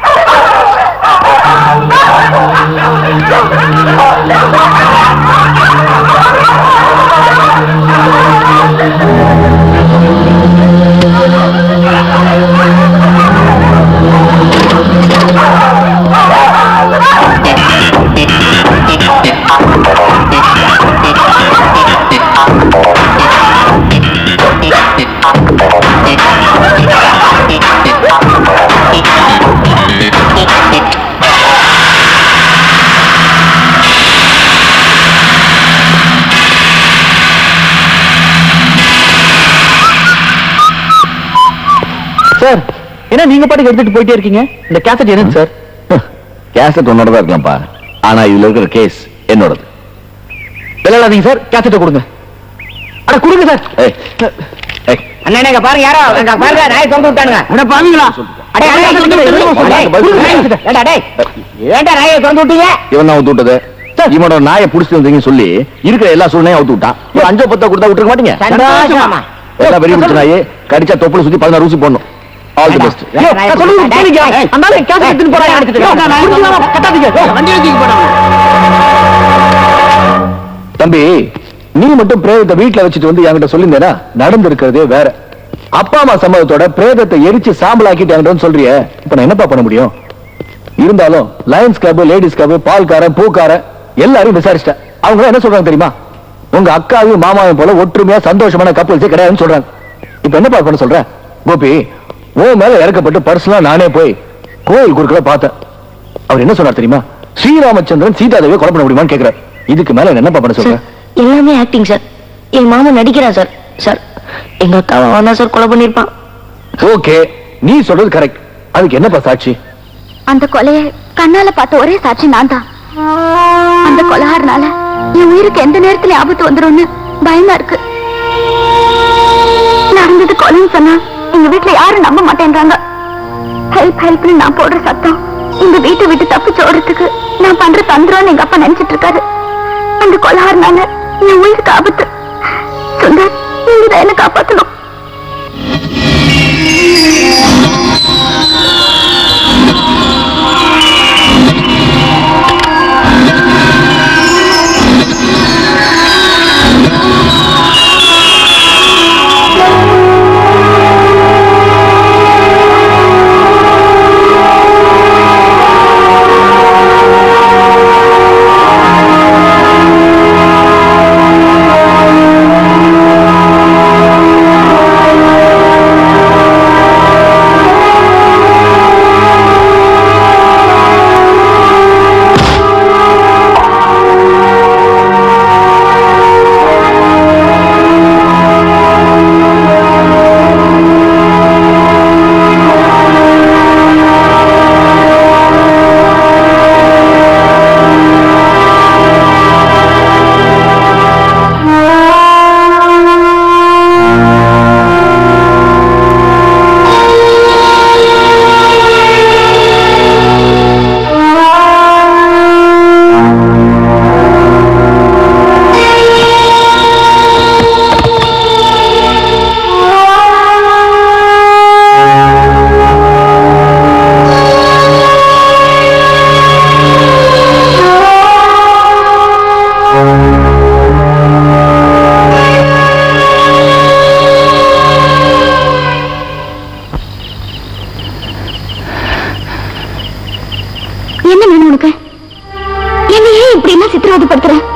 சார், என்ன நீங்க பாட்டுக்கு எடுத்துட்டு போயிட்டே இருக்கீங்க? இந்த கேசட் என்னது சார்? கேசட் உன்னோடதான் இருக்கலாம்ப்பா, ஆனா இதுல இருக்கிற கேஸ் என்னோடது. விளையாடாதீங்க சார், கேசட்டை கொடுங்க. அட கொடுங்க சார். அண்ணா இங்க பாருங்க, யாரோ இங்க பாருங்க, நாய் தொங்க விட்டானுங்க. அட பாவீங்களா? அடே அடே ஏண்டா நாயை தொங்க விட்டீங்க? இவன் தான் விட்டது. இவனோட நாயை புடிச்சிட்டு வந்தீங்கன்னு சொல்லி இருக்கிற எல்லா சூழ்நிலையும் அவுத்து விட்டான். ஒரு அஞ்சோ பத்தோ கொடுத்தா விட்டுருக்க மாட்டீங்க? சந்தோஷமா. எல்லாம் வெறி பிடிச்ச நாயே, கடிச்சா தொப்புல சுத்தி பதினாறு ஊசி போடணும். All the best. தம்பி, நீ மட்டும் பிரேதத்தை வீட்டுல வச்சுட்டு வந்து என்கிட்ட சொல்லியிருந்தேனா நடந்து இருக்கிறதே வேற. அப்பா அம்மா சம்மதத்தோட பிரேதத்தை எரிச்சு சாம்பலாக்கிட்டு என்கிட்ட சொல்றிய, இப்ப நான் என்னப்பா பண்ண முடியும்? இருந்தாலும் லயன்ஸ் கிளப், லேடிஸ் கிளப், பால்காரன், பூக்காரன் எல்லாரையும் விசாரிச்சிட்டேன். அவங்க என்ன சொல்றாங்க தெரியுமா? உங்க அக்காவையும் மாமாவையும் போல ஒற்றுமையா சந்தோஷமான கப்பல்ஸே கிடையாதுன்னு சொல்றாங்க. இப்ப என்னப்பா பண்ண சொல்ற? கோபி, ஓ மேல இறக்கப்பட்டு பர்சனலா நானே போய் கோயில் குறுக்கல பார்த்தேன். அவர் என்ன சொன்னார் தெரியுமா? ஸ்ரீராமச்சந்திரன் சீதாதேவியை கொலை பண்ண முடியுமான்னு கேட்கிறார். இதுக்கு மேல என்னப்பா பண்ண சொல்ற? எல்லாமே ஆக்டிங் சார். என் மாமா நடிக்கிறான் சார். சார், எங்க அக்காவை அவன் தான் சார் கொலை பண்ணிருப்பான். ஓகே, நீ சொல்றது கரெக்ட். அதுக்கு என்னப்பா சாட்சி? அந்த கொலையை கண்ணால பார்த்த ஒரே சாட்சி நான் தான். அந்த கொலைகாரனால என் உயிருக்கு எந்த நேரத்துல ஆபத்து வந்துரும்னு பயமா இருக்கு. நடந்தது கொலைன்னு சொன்னா எங்க வீட்டுல யாரும் நம்ப மாட்டேன்றாங்க. ஹெல்ப் ஹெல்ப்னு நான் போடுற சத்தம் இந்த வீட்டை விட்டு தப்பிச்சு ஓடுறதுக்கு நான் பண்ற தந்திரம்னு எங்க அப்பா நினைச்சிட்டு இருக்காரு. அந்த கொலைகாரனால என் உயிருக்கு ஆபத்து. சுந்தர், நீங்க தான் என்ன காப்பாத்தணும்.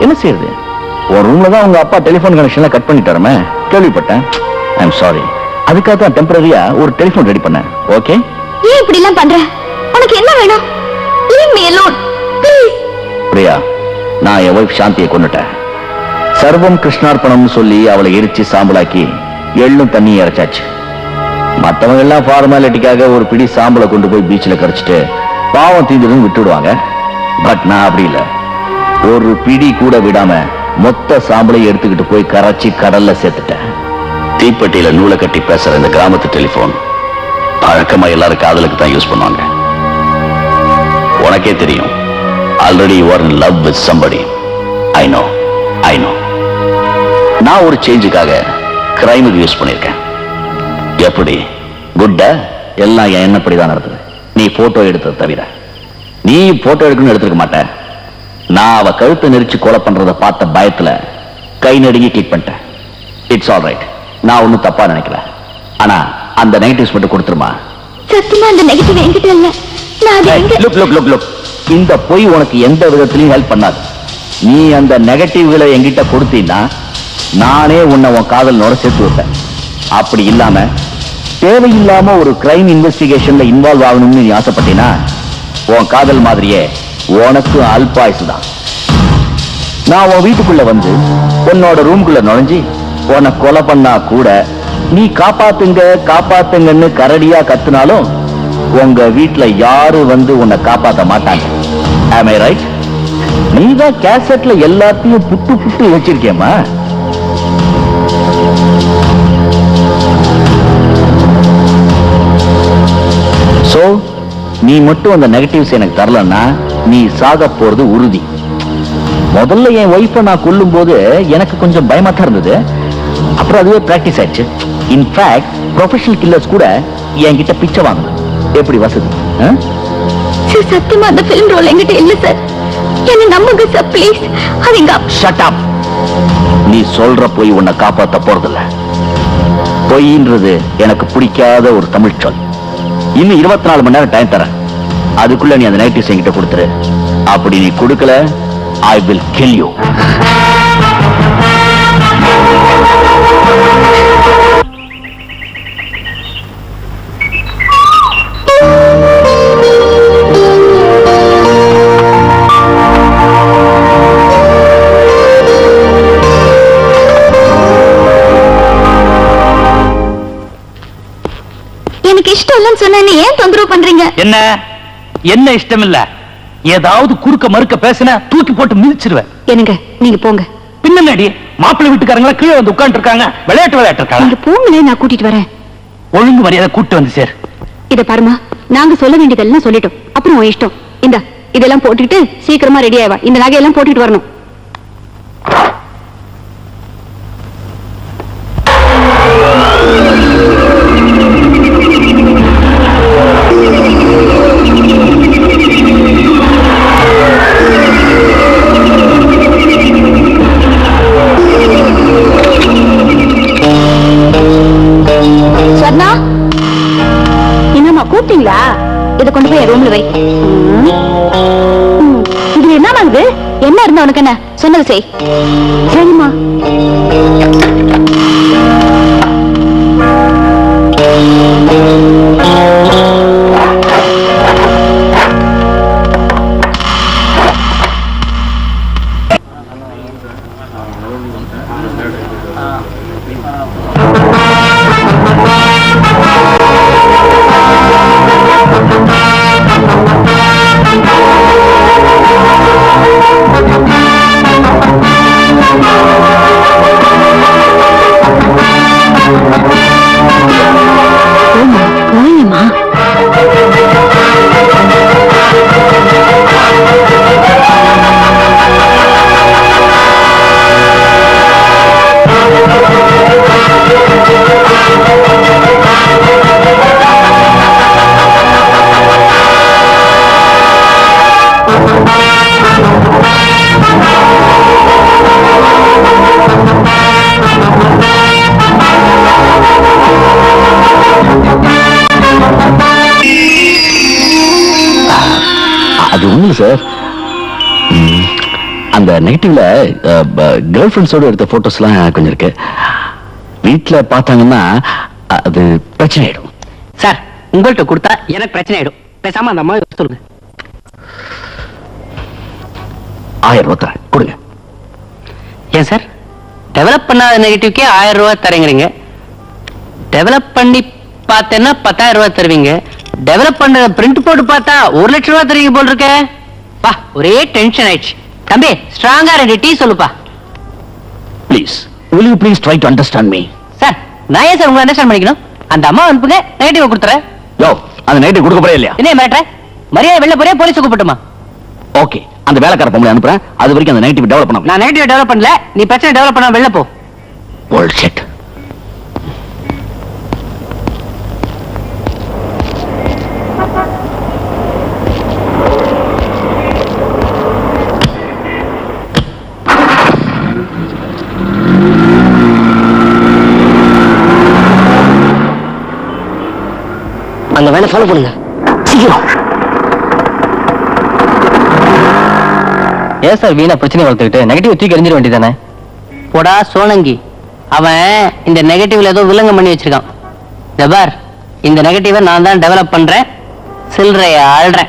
என்ன செய்யுது? ஒரு ரூம்ல தான் உங்க அப்பா டெலிபோன் கனெக்ஷன்ல கட் பண்ணிட்டாருமே, கேள்விப்பட்டேன். I am sorry. அதுக்காக தான் டெம்பரரியா ஒரு டெலிபோன் ரெடி பண்ணேன். ஓகே? ஏன் இப்படி எல்லாம் பண்ற? உனக்கு என்ன வேணும்? Leave me alone please. Priya, நான் என் வைஃப் சாந்தியை கொன்னுட்டேன். சர்வம் கிருஷ்ணார்ப்பணம்னு சொல்லி அவளை எரிச்சு சாம்பலாக்கி எள்ளும் தண்ணி இறைச்சாச்சு. மற்றவங்க எல்லாம் ஃபார்மாலிட்டிக்காக ஒரு பிடி சாம்பலை கொண்டு போய் பீச்சில் கரைச்சிட்டு பாவம் தீந்துடும் விட்டுடுவாங்க. பட் நான் அப்படி இல்லை. ஒரு பிடி கூட விடாம மொத்த சாம்பலை எடுத்துக்கிட்டு போய் கரைச்சி கடல்ல சேர்த்துட்டேன். தீப்பெட்டியில நூலை கட்டி பேசுற இந்த கிராமத்து டெலிபோன் பழக்கமா எல்லாரும் காதலுக்கு தான் யூஸ் பண்ணுவாங்க. உனக்கே தெரியும், already you are in love with somebody. I know I know. நான் ஒரு சேஞ்சுக்காக கிரைமுக்கு யூஸ் பண்ணியிருக்கேன். எப்படி குட்டா? எல்லாம் என் எண்ணப்படிதான் நடந்தது. நீ போட்டோ எடுத்தது தவிர. நீ போட்டோ எடுக்கணும்னு எடுத்துக்க மாட்டேன். நான் அவ கழுத்தை நெரிச்சு கொலை பண்றதை பார்த்த பயத்துல கை நடுங்கி கிளிக் பண்ணிட்டேன். It's all right. நான் ஒன்னும் தப்பா நினைக்கல. ஆனா அந்த நெகட்டிவ்ஸ் மட்டும் கொடுத்துருமா? சத்தியமா அந்த நெகட்டிவ் என்கிட்ட இல்ல. நான் அது எங்க லுக் லுக் லுக் லுக் இந்த பொய் உனக்கு எந்த விதத்திலையும் ஹெல்ப் பண்ணாது. நீ அந்த நெகட்டிவ்களை என்கிட்ட கொடுத்தீன்னா நானே உன்னை உன் காதலனோட சேர்த்து வைப்பேன். அப்படி இல்லாம தேவையில்லாம ஒரு கிரைம் இன்வெஸ்டிகேஷன்ல இன்வால்வ் ஆகணும்னு நீ ஆசைப்பட்டீங்கன்னா உன் காதல் மாதிரியே உனக்கு அல்பாயுசு தான். நான் உன் வீட்டுக்குள்ள வந்து உன்னோட ரூம்குள்ள நுழைஞ்சி உன்னை கொலை பண்ணா கூட நீ காப்பாத்துங்க காப்பாத்துங்கன்னு கரடியா கத்துனாலும் உங்க வீட்டுல யாரும் வந்து உன்னை காப்பாத்த மாட்டாங்க. Am I right? நீதான் கேசட்ல எல்லாத்தையும் புட்டு புட்டு வச்சிருக்கேமா? சோ நீ மட்டும் அந்த நெகட்டிவ்ஸ் எனக்கு தரலன்னா நீ சாக போறது உறுதி. முதல்ல என் ஒய்ஃபை நான் கொல்லும் போது எனக்கு கொஞ்சம் பயமா தான் இருந்தது. அப்புறம் அதுவே பிராக்டிஸ் ஆயிடுச்சு. இன்ஃபேக்ட் ப்ரொஃபஷனல் கில்லர்ஸ் கூட என்கிட்ட பிச்சை வாங்கணும். எப்படி வசதி? சார் சத்தியமா அந்த ஃபிலிம் ரோல் என்கிட்ட இல்ல சார். என்ன நம்புங்க சார் ப்ளீஸ். அதுங்க ஷட் அப். நீ சொல்ற போய் உன்னை காப்பாத்த போறதில்ல. பொய்ன்றது எனக்கு பிடிக்காத ஒரு தமிழ் சொல். இன்னும் இருபத்தி நாலு மணி நேரம் டைம் தரேன். அதுக்குள்ள நீ அந்த நெகட்டிவ்ஸ் என்கிட்ட கொடுத்துரு. அப்படி நீ கொடுக்கல, ஐ வில் கில் யூ. எனக்கு இஷ்டம் இல்லைன்னு சொன்ன ஏன் தொந்தரவு பண்றீங்க? என்ன என்ன இஷ்டம் இல்ல? ஏதாவது குறுக்க மறுக்க பேசினா தூக்கி போட்டு மிதிச்சிருவேன். என்னங்க நீங்க போங்க. பின்னடி மாப்பிள்ளை வீட்டுக்காரங்களா கீழே வந்து உட்கார்ந்து இருக்காங்க, விளையாட்டு விளையாட்டு இருக்காங்க. நீங்க போங்களே, நான் கூட்டிட்டு வரேன். ஒழுங்கு மரியாதை கூட்டு வந்து சேர். இத பாருமா, நாங்க சொல்ல வேண்டியதெல்லாம் சொல்லிட்டோம். அப்புறம் உன் இஷ்டம். இந்த இதெல்லாம் போட்டுட்டு சீக்கிரமா ரெடி ஆயிவா. இந்த நகையெல்லாம் போட்டுட்டு வரணும். கூப்பிட்டீங்களா? இதை கொண்டு போய் ரூம்ல வை. இது என்ன மாதிரி? என்ன இருந்தா உனக்கு என்ன? சொன்னது செய். சரிம்மா. அந்த நெகட்டிவ்ல கேர்ள் ஃப்ரெண்ட்ஸோட எடுத்த போட்டோஸ் எல்லாம் கொஞ்சம் இருக்கு. வீட்டுல பார்த்தாங்கன்னா அது பிரச்சனை ஆயிடும். சார் உங்கள்கிட்ட கொடுத்தா எனக்கு பிரச்சனை ஆயிடும். பேசாம அந்த அம்மா சொல்லுங்க. ஆயிரம் ரூபாய் தரேன், கொடுங்க. ஏன் சார் டெவலப் பண்ணாத நெகட்டிவ்க்கே ஆயிரம் ரூபாய் தரேங்கிறீங்க? டெவலப் பண்ணி பார்த்தேன்னா பத்தாயிரம் ரூபாய் தருவீங்க. டெவலப் பண்ண பிரிண்ட் போட்டு பார்த்தா ஒரு லட்சம் ரூபாய் தருவீங்க போல் இருக்க. பா ஒரே டென்ஷன் ஆயிடுச்சு. தம்பி ஸ்ட்ராங்கா ரெண்டு டீ சொல்லுப்பா. Please will you please try to understand me? Sir நான் ஏன் சார் உங்களை அண்டர்ஸ்டாண்ட் பண்ணிக்கணும்? அந்த அம்மா அனுப்புங்க, நெகட்டிவ் கொடுத்துறேன். யோ அந்த நெகட்டிவ் கொடுக்க போறே இல்லையா? என்ன மேட்டர்? மரியாதை வெளில போறே போலீஸ் கூப்பிட்டுமா? ஓகே அந்த வேலைக்கார பொம்பளை அனுப்புறேன். அது வரைக்கும் அந்த நெகட்டிவ் டெவலப் பண்ண. நான் நெகட்டிவ் டெவலப் பண்ணல. நீ பிரச்சனை டெவலப் பண்ணா வெளில போ. bullshit. அந்த வேலை ஃபாலோ பண்ணுங்க சீக்கிரம். ஏன் சார் வீணா பிரச்சனை வளர்த்துக்கிட்டு நெகட்டிவ் தூக்கி எறிஞ்சிட வேண்டியதானே? போடா சோனங்கி, அவன் இந்த நெகட்டிவ்ல ஏதோ வில்லங்கம் பண்ணி வச்சிருக்கான். ஜபார் இந்த நெகட்டிவை நான் தான் டெவலப் பண்றேன், சில்லறைய ஆள்றேன்.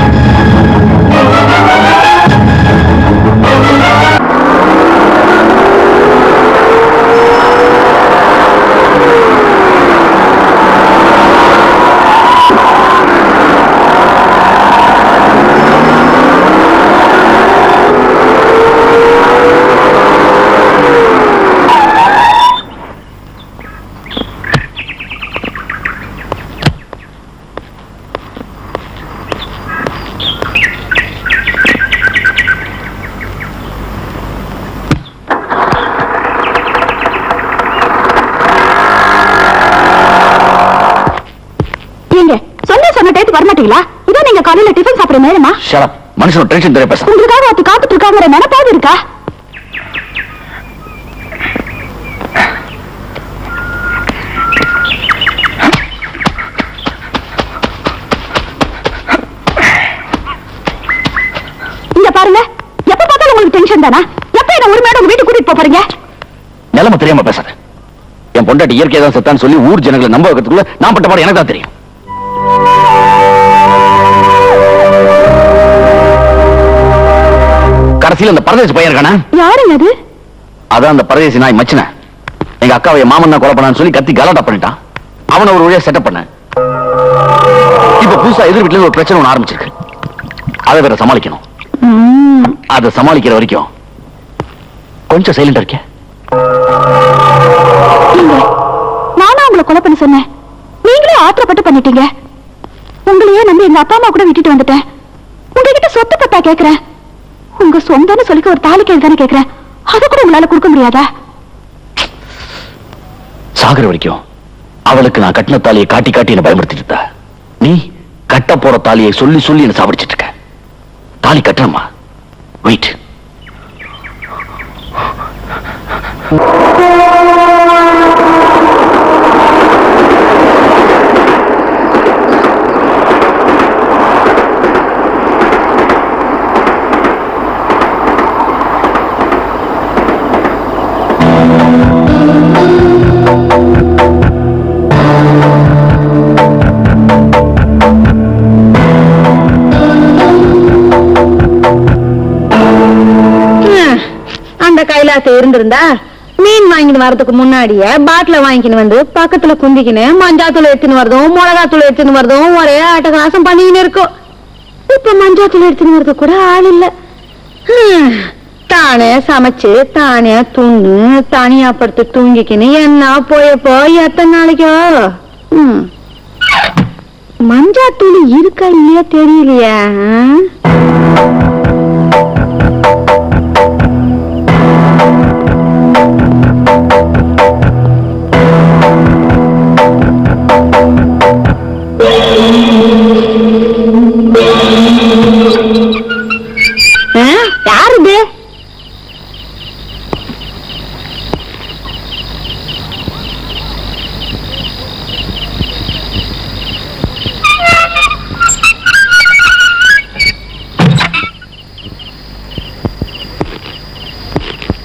வரமாட்டீங்களா? இதான் நீங்க காலையில டிஃபன் சாப்பிடுற நேரமா? Shut up. மனுஷன் டென்ஷன் தெரிய பேச. உங்களுக்காக அது காத்துட்டு இருக்காங்கற நினைப்பாவது இருக்கா? இங்க பாருங்க, எப்ப பார்த்தாலும் உங்களுக்கு டென்ஷன் தானா? எப்ப என்ன ஒரு மேடம் வீட்டுக்கு கூட்டிட்டு போறீங்க? நிலைமை தெரியாம பேசாத. என் பொண்டாட்டி இயற்கையா தான் செத்தான்னு சொல்லி ஊர் ஜனங்களை நம்ப வைக்கிறதுக்குள்ள நான் பட்ட பாடு எனக்கு தான் தெரியும். கடைசியில் அந்த பரதேசி பையன் இருக்கானா? யாருங்க அது? அதான் அந்த பரதேசி நாய் மச்சின. எங்க அக்காவை மாமன் தான் கொலை பண்ணான்னு சொல்லி கத்தி கலாட்டா பண்ணிட்டான். அவனை ஒரு வழியா செட்டப் பண்ண. இப்ப புதுசா எதிர் வீட்டுல ஒரு பிரச்சனை ஒண்ணு ஆரம்பிச்சிருக்கு. அதை வேற சமாளிக்கணும். அதை சமாளிக்கிற வரைக்கும் கொஞ்சம் சைலண்டா இருக்க. நானா உங்களை கொலை பண்ண சொன்னேன்? நீங்களே ஆத்திரப்பட்டு பண்ணிட்டீங்க. உங்களையே நம்பி எங்க அப்பா அம்மா கூட விட்டுட்டு வந்துட்டேன். உங்ககிட்ட சொத்து பட்டா கேக்குறேன். உங்க சொந்தம்னு சொல்லிக்க ஒரு தாலி கேள்வி தானே கேக்குறேன். அதை கூட உங்களால கொடுக்க முடியாதா? சாகர வரைக்கும் அவளுக்கு நான் கட்டின தாலியை காட்டி காட்டி என்ன பயன்படுத்திட்டு இருந்தா. நீ கட்ட போற தாலியை சொல்லி சொல்லி என்ன சாவடிச்சிட்டு இருக்க. தாலி கட்டணுமா? வெயிட். கைலாச இருந்திருந்தா மீன் வாங்கிட்டு வரதுக்கு முன்னாடியே பாட்டில வாங்கின்னு வந்து பக்கத்துல குந்திக்கின்னு மஞ்சாத்தூள் எடுத்துன்னு வரதும் மிளகாத்தூள் எடுத்துன்னு வரதும் ஒரே ஆட்டகாசம் பண்ணிக்கின்னு இருக்கும். இப்ப மஞ்சாத்தூள் எடுத்துன்னு வரது கூட ஆள் இல்ல. தானே சமைச்சு தானே துண்ணு தனியா படுத்து தூங்கிக்கின்னு என்ன போயப்போ எத்தனை நாளைக்கோ. மஞ்சாத்தூள் இருக்கா இல்லையா தெரியலையா? யாருது?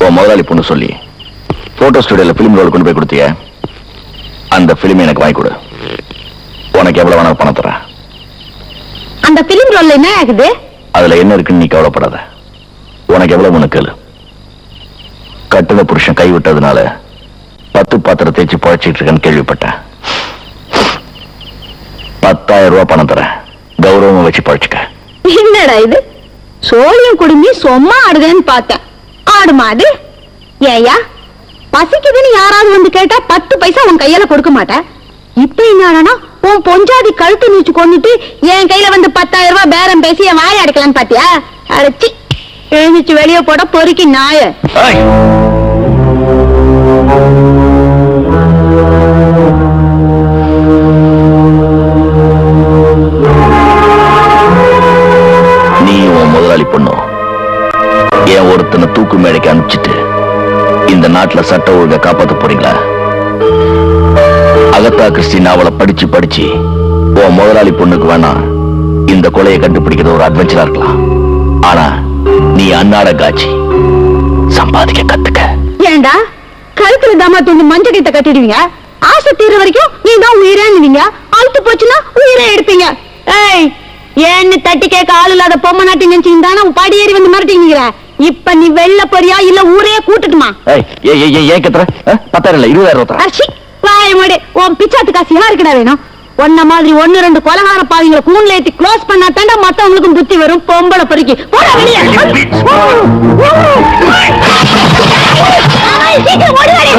உன் முதலாளி பொண்ணு சொல்லி போட்டோ ஸ்டுடியோல பிலிம் ரோல் கொண்டு போய் கொடுத்திய அந்த பிலிம் எனக்கு வாங்கி கொடு. உனக்கு எவ்வளவு வேணா பணம் தரேன். அந்த பிலிம் ரோல்ல என்ன ஆகுது? அதுல என்ன இருக்குன்னு நீ கவலைப்படாத. உனக்கு எவ்வளவு ஒண்ணு கேளு. கட்டுன புருஷன் கைவிட்டதுனால பத்து பாத்திரம் தேய்ச்சி பழச்சிட்டு இருக்கேன்னு கேள்விப்பட்டேன். பத்தாயிரம் ரூபாய் பணம் தரேன். கௌரவமா வச்சு பழச்சுக்க. என்னடா இது? சோழியம் குடும்பி சொம்மா ஆடுதுன்னு பார்த்தேன். ஆடு மாடு ஏயா பசிக்குதுன்னு யாராவது வந்து கேட்டா பத்து பைசா உன் கையால கொடுக்க மாட்டேன். இப்ப என்னடா உன் பொஞ்சாதி கழுத்து நீச்சு கொண்டுட்டு என் கையில வந்து பத்தாயிரம் ரூபாய் பேரம் பேசி என் வாயை அடைக்கலான்னு பாத்தியா? அடைச்சி எழுந்துச்சு வெளியே போட பொறுக்கி நாய. நீ உன் முதலாளி பொண்ணு என் ஒருத்தனை தூக்கு மேடைக்கு அனுப்பிச்சிட்டு இந்த நாட்டுல சட்ட ஒழுங்க காப்பாத்த போறீங்களா? அகத்தா கிறிஸ்டி நாவலை படிச்சு படிச்சு உன் முதலாளி பொண்ணுக்கு வேணா இந்த கொலையை கண்டுபிடிக்கிறது ஒரு அட்வென்ச்சரா இருக்கலாம். ஆனா நீ அன்னாட காட்சி சம்பாதிக்க கத்துக்க. ஏண்டா கழுத்துல தாமா துண்டு மஞ்சள் கீத்த கட்டிடுவீங்க? ஆசை தீர வரைக்கும் நீ தான் உயிரேன்னுவீங்க. அழுத்து போச்சுன்னா உயிரே எடுப்பீங்க. ஏய் ஏன்னு தட்டி கேட்க ஆள் இல்லாத பொம்மை நாட்டி நினைச்சிருந்தானா படி ஏறி வந்து மிரட்டிங்கிற. இப்ப நீ வெள்ள போறியா இல்ல ஊரே கூட்டுட்டுமா? ஏன் கத்துற? பத்தாயிரம் இல்ல இருபதாயிரம் ரூபாய். வாய மாடு. உன் பிச்சாத்து காசு யாருக்குடா வேணும்? ஒன்ன மாதிரி ஒன்னு ரெண்டு கொலகார பாவிங்களை கூண்ல ஏத்தி க்ளோஸ் பண்ணா தாண்டா மத்தவங்களுக்கும் புத்தி வரும். பொம்பளை பொறுக்கி போடா வெளியே. சீக்கிரம் ஓடுவாரு.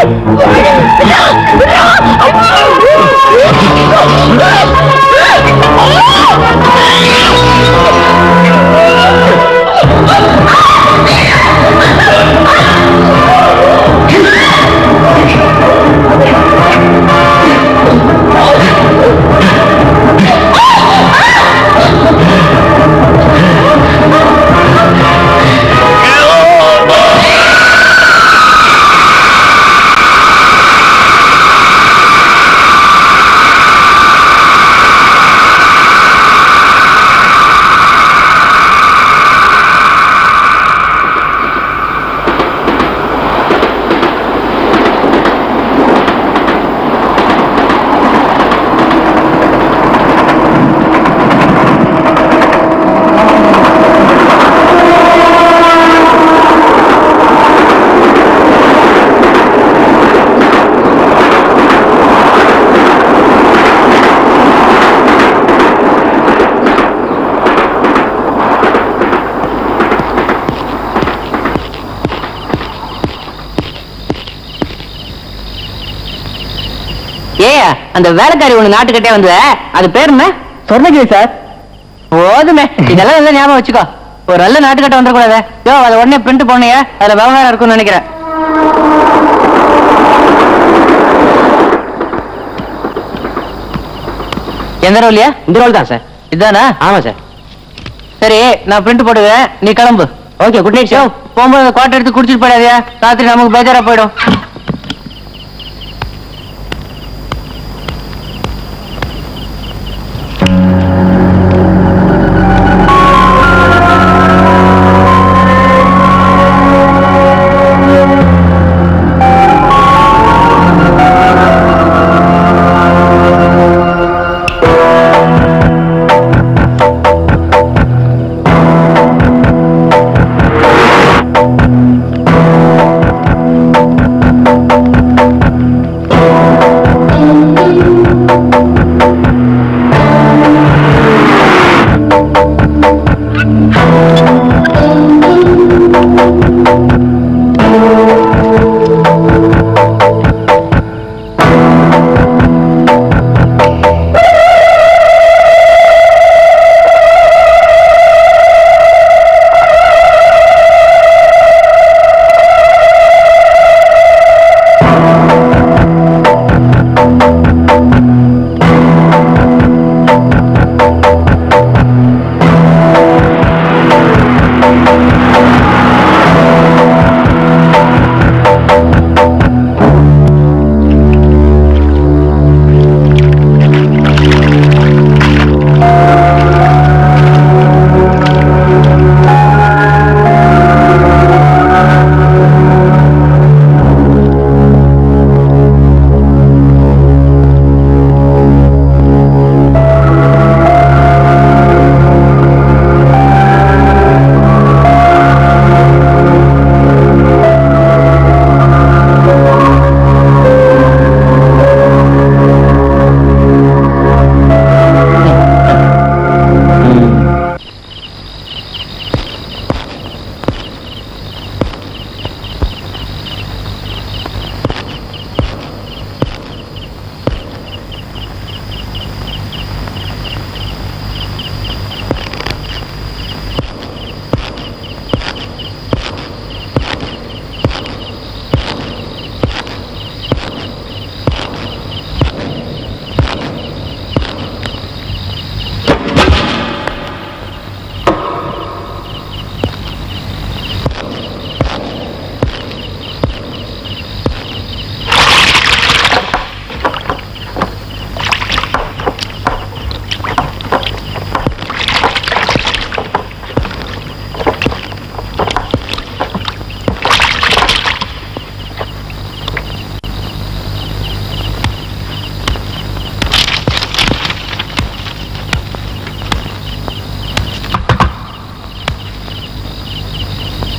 ஏயா அந்த வேலைக்காரி ஒண்ணு நாட்டுக்கிட்டே வந்தத அது பேர் என்ன? சொர்ணகிரி சார். போதுமே, இதெல்லாம் நல்லா ஞாபகம் வச்சுக்கோ. ஒரு நல்ல நாட்டுக்கட்ட வந்துடக்கூடாது. யோ அதை உடனே பிரிண்ட் போனீங்க, அதுல விவகாரம் இருக்கும்னு நினைக்கிறேன். எந்த ரோல்லையா? இந்த ரோல் தான் சார். இதுதானா? ஆமா சார். சரி நான் பிரிண்ட் போடுவேன், நீ கிளம்பு. Okay good night sir. போகும்போது கோட்டை எடுத்து குடிச்சிட்டு போயிடாதியா, ராத்திரி நமக்கு பேஜாரா போயிடும்.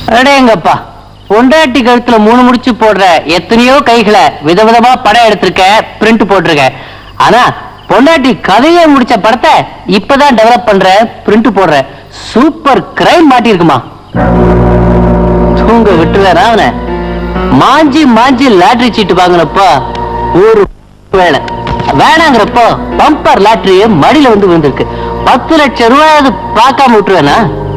அடேங்கப்பா, பொண்டாட்டி கழுத்துல மூணு முடிச்சு போடுற எத்தனையோ கைகளை விதவிதமா படம் எடுத்திருக்க, பிரிண்ட் போட்டிருக்க. ஆனா பொண்டாட்டி கதையை முடிச்ச படத்தை இப்பதான் டெவலப் பண்ற, பிரிண்ட் போடுற. சூப்பர் கிரைம் மாட்டி இருக்குமா. தூங்க விட்டுவேன் அவனை. மாஞ்சி மாஞ்சி லாட்டரி சீட்டு வாங்கினப்போ ஒரு வேலை வேணாங்கிறப்போ பம்பர் லாட்டரி மடியில வந்து விழுந்திருக்கு. பத்து லட்சம் ரூபாய் பார்க்காம விட்டுருவேனா?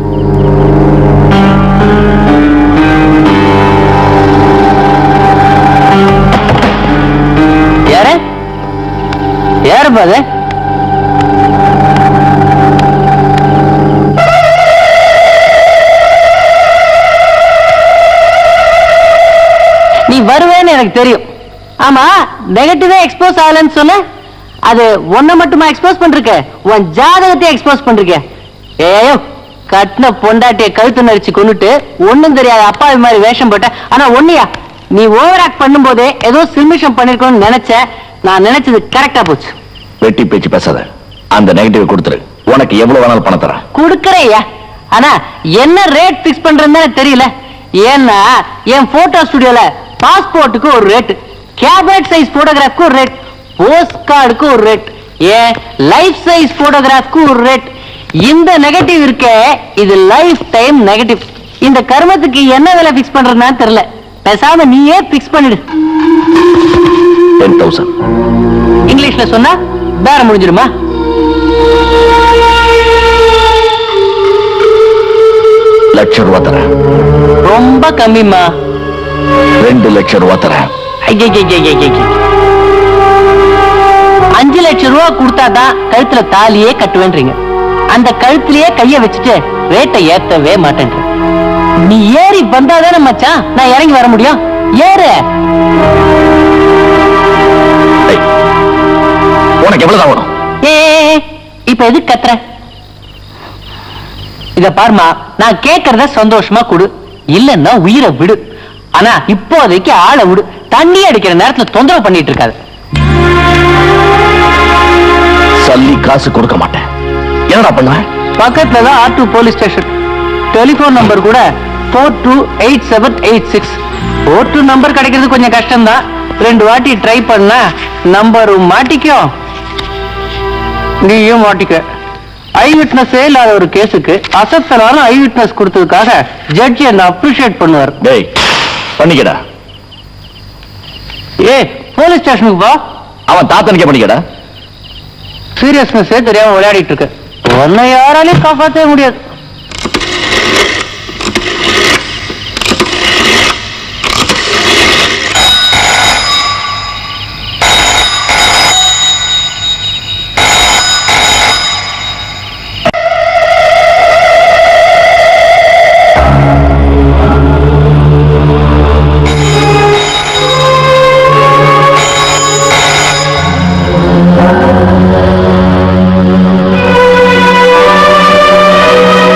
யாரு யாரு பாது? நீ வருவேன்னு எனக்கு தெரியும். ஆமா, நெகட்டிவா எக்ஸ்போஸ் ஆகலன்னு சொன்ன, அது ஒன்ன மட்டுமா எக்ஸ்போஸ் பண்றீங்க? உன் ஜாதகத்தை எக்ஸ்போஸ் பண்றீங்க. ஏயோ, கட்டின பொண்டாட்டிய கழுத்து நரிச்சு கொண்டுட்டு ஒண்ணும் தெரியாத அப்பாவி மாதிரி வேஷம் போட்ட. ஆனா ஒன்னியா, நீ ஓவர் ஆக்ட் பண்ணும் போதே ஏதோ சில்மிஷம் பண்ணிருக்கணும்னு நினைச்சேன். நான் நினைச்சது கரெக்டா போச்சு. வெட்டி பேச்சு பேசாத. அந்த நெகட்டிவ் கொடுத்துரு. உனக்கு எவ்வளவு வேணாலும் பணம் தரேன். கொடுக்கறையா? ஆனா என்ன ரேட் பிக்ஸ் பண்றதுன்னு தெரியல. ஏன்னா என் போட்டோ ஸ்டுடியோல பாஸ்போர்ட்டுக்கு ஒரு ரேட், கேபினட் சைஸ் போட்டோகிராஃப்க்கு ஒரு ரேட், போஸ்ட் கார்டுக்கு ஒரு ரேட், ஏன் லைஃப் சைஸ் போட்டோகிராஃப்க்கு ஒரு ரேட். இந்த நெகட்டிவ் இருக்க, இது லைஃப் டைம் நெகட்டிவ். இந்த கர்மத்துக்கு என்ன விலை பிக்ஸ் பண்றதுன்னு தெரியல. பேசாம நீயே பிக்ஸ் பண்ணிடு. டென் தௌசண்ட் இங்கிலீஷ்ல சொன்னா பேரம் முடிஞ்சிருமா? லட்சம் ரூபா தரேன். ரொம்ப கம்மிமா. ரெண்டு லட்சம் ரூபா தரேன். அஞ்சு லட்சம் ரூபா கொடுத்தாதான் கழுத்துல தாலியே கட்டுவேன்றீங்க. அந்த கழுத்திலேயே கைய வச்சுட்டு ரேட்டை ஏத்தவே மாட்டேன்ற. நீ ஏறி வந்தாதானே மச்சான் நான் இறங்கி வர முடியும். ஏறு. உனக்கு எவ்வளவுதான் வேணும்? ஏ இப்ப எது கத்துற? இத பாருமா, நான் கேட்கறத சந்தோஷமா கொடு, இல்லன்னா உயிரை விடு. ஆனா இப்போதைக்கு ஆளை விடு. தண்ணி அடிக்கிற நேரத்துல தொந்தரவு பண்ணிட்டு இருக்காது. சல்லி காசு கொடுக்க மாட்டேன். என்னடா பண்ண? பக்கத்துல தான் R two police station. Telephone number கூட four two eight seven eight six. Four two number கிடைக்கிறது கொஞ்சம் கஷ்டம் தான். ரெண்டு வாட்டி ட்ரை பண்ண நம்பரும் மாட்டிக்கும், நீயும் மாட்டிக்க. ஐ விட்னஸ் இல்லாத ஒரு கேஸுக்கு அசத்தனாலும் ஐ விட்னஸ் கொடுத்ததுக்காக ஜட்ஜி என்ன அப்ரிஷியேட் பண்ணுவார். டேய் பண்ணிக்கடா. ஏ போலீஸ் ஸ்டேஷனுக்கு பா. அவன் தாத்தனுக்கே பண்ணிக்கடா. சீரியஸ்னஸே தெரியாம விளையாடிட்டு இருக்கு. உன்னை யாராலையும் காப்பாற்றவே முடியாது. Oh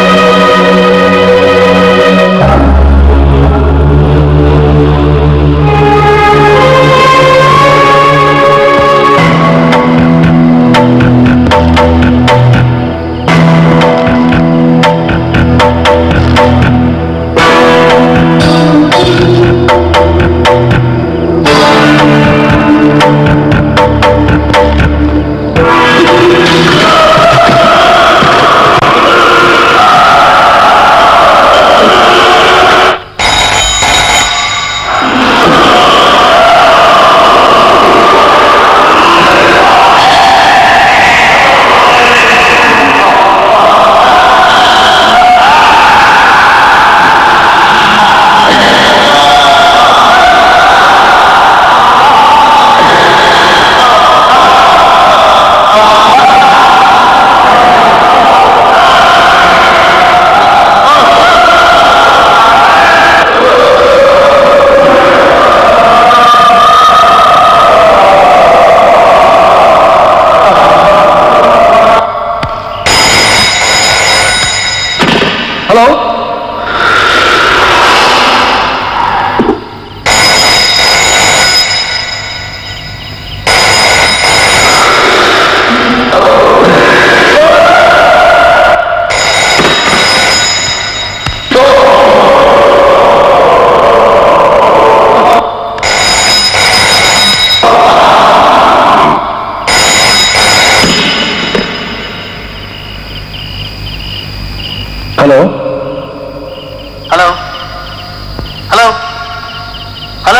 hello hello hello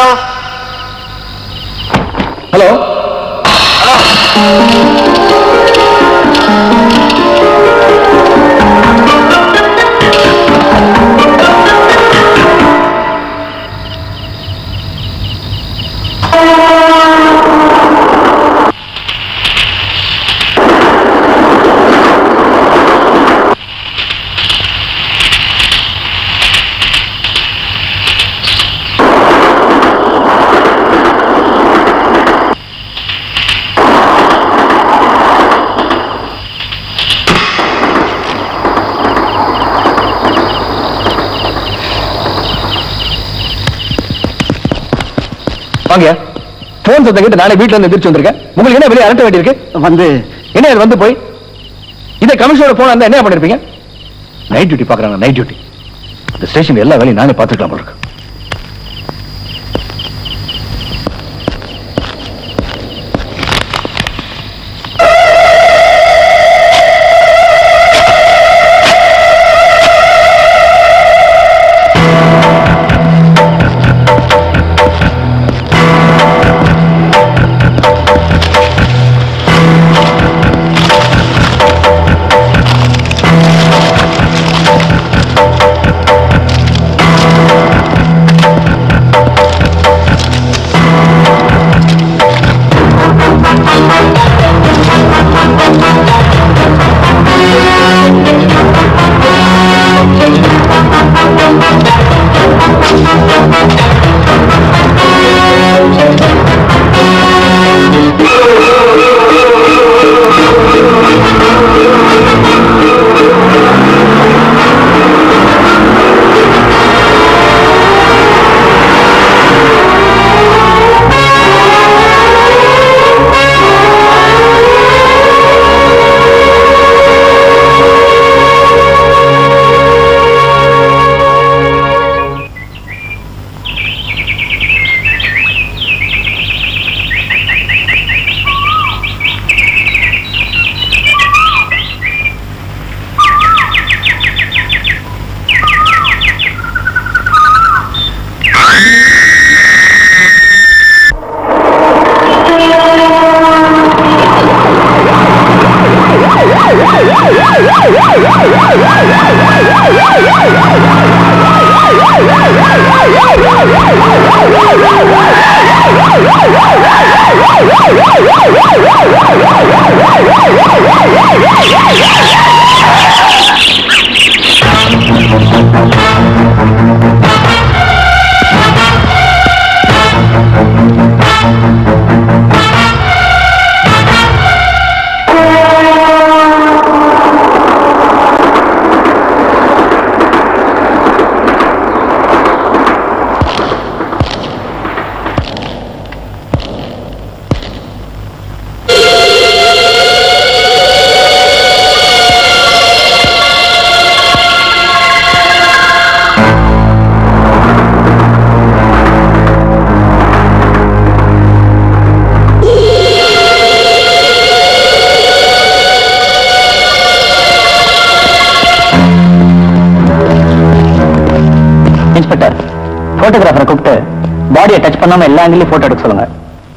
hello வாங்க. போன் சத்தம் கேட்டு நானே வீட்டுல இருந்து எதிர்த்து வந்திருக்கேன். உங்களுக்கு என்ன வெளியே அரட்ட வேண்டியிருக்கு? வந்து என்ன வந்து போய் இதை கமிஷனோட போன் இருந்தா என்ன பண்ணிருப்பீங்க? நைட் டியூட்டி பாக்குறாங்க. நைட் டியூட்டி இந்த ஸ்டேஷன் எல்லா வேலையும் நானே பார்த்துக்கலாம் போல இருக்கு. போட்டோகிராஃபரை கூப்பிட்டு பாடியை டச் பண்ணாம எல்லா ஆங்கிலையும் போட்டோ எடுக்க சொல்லுங்க.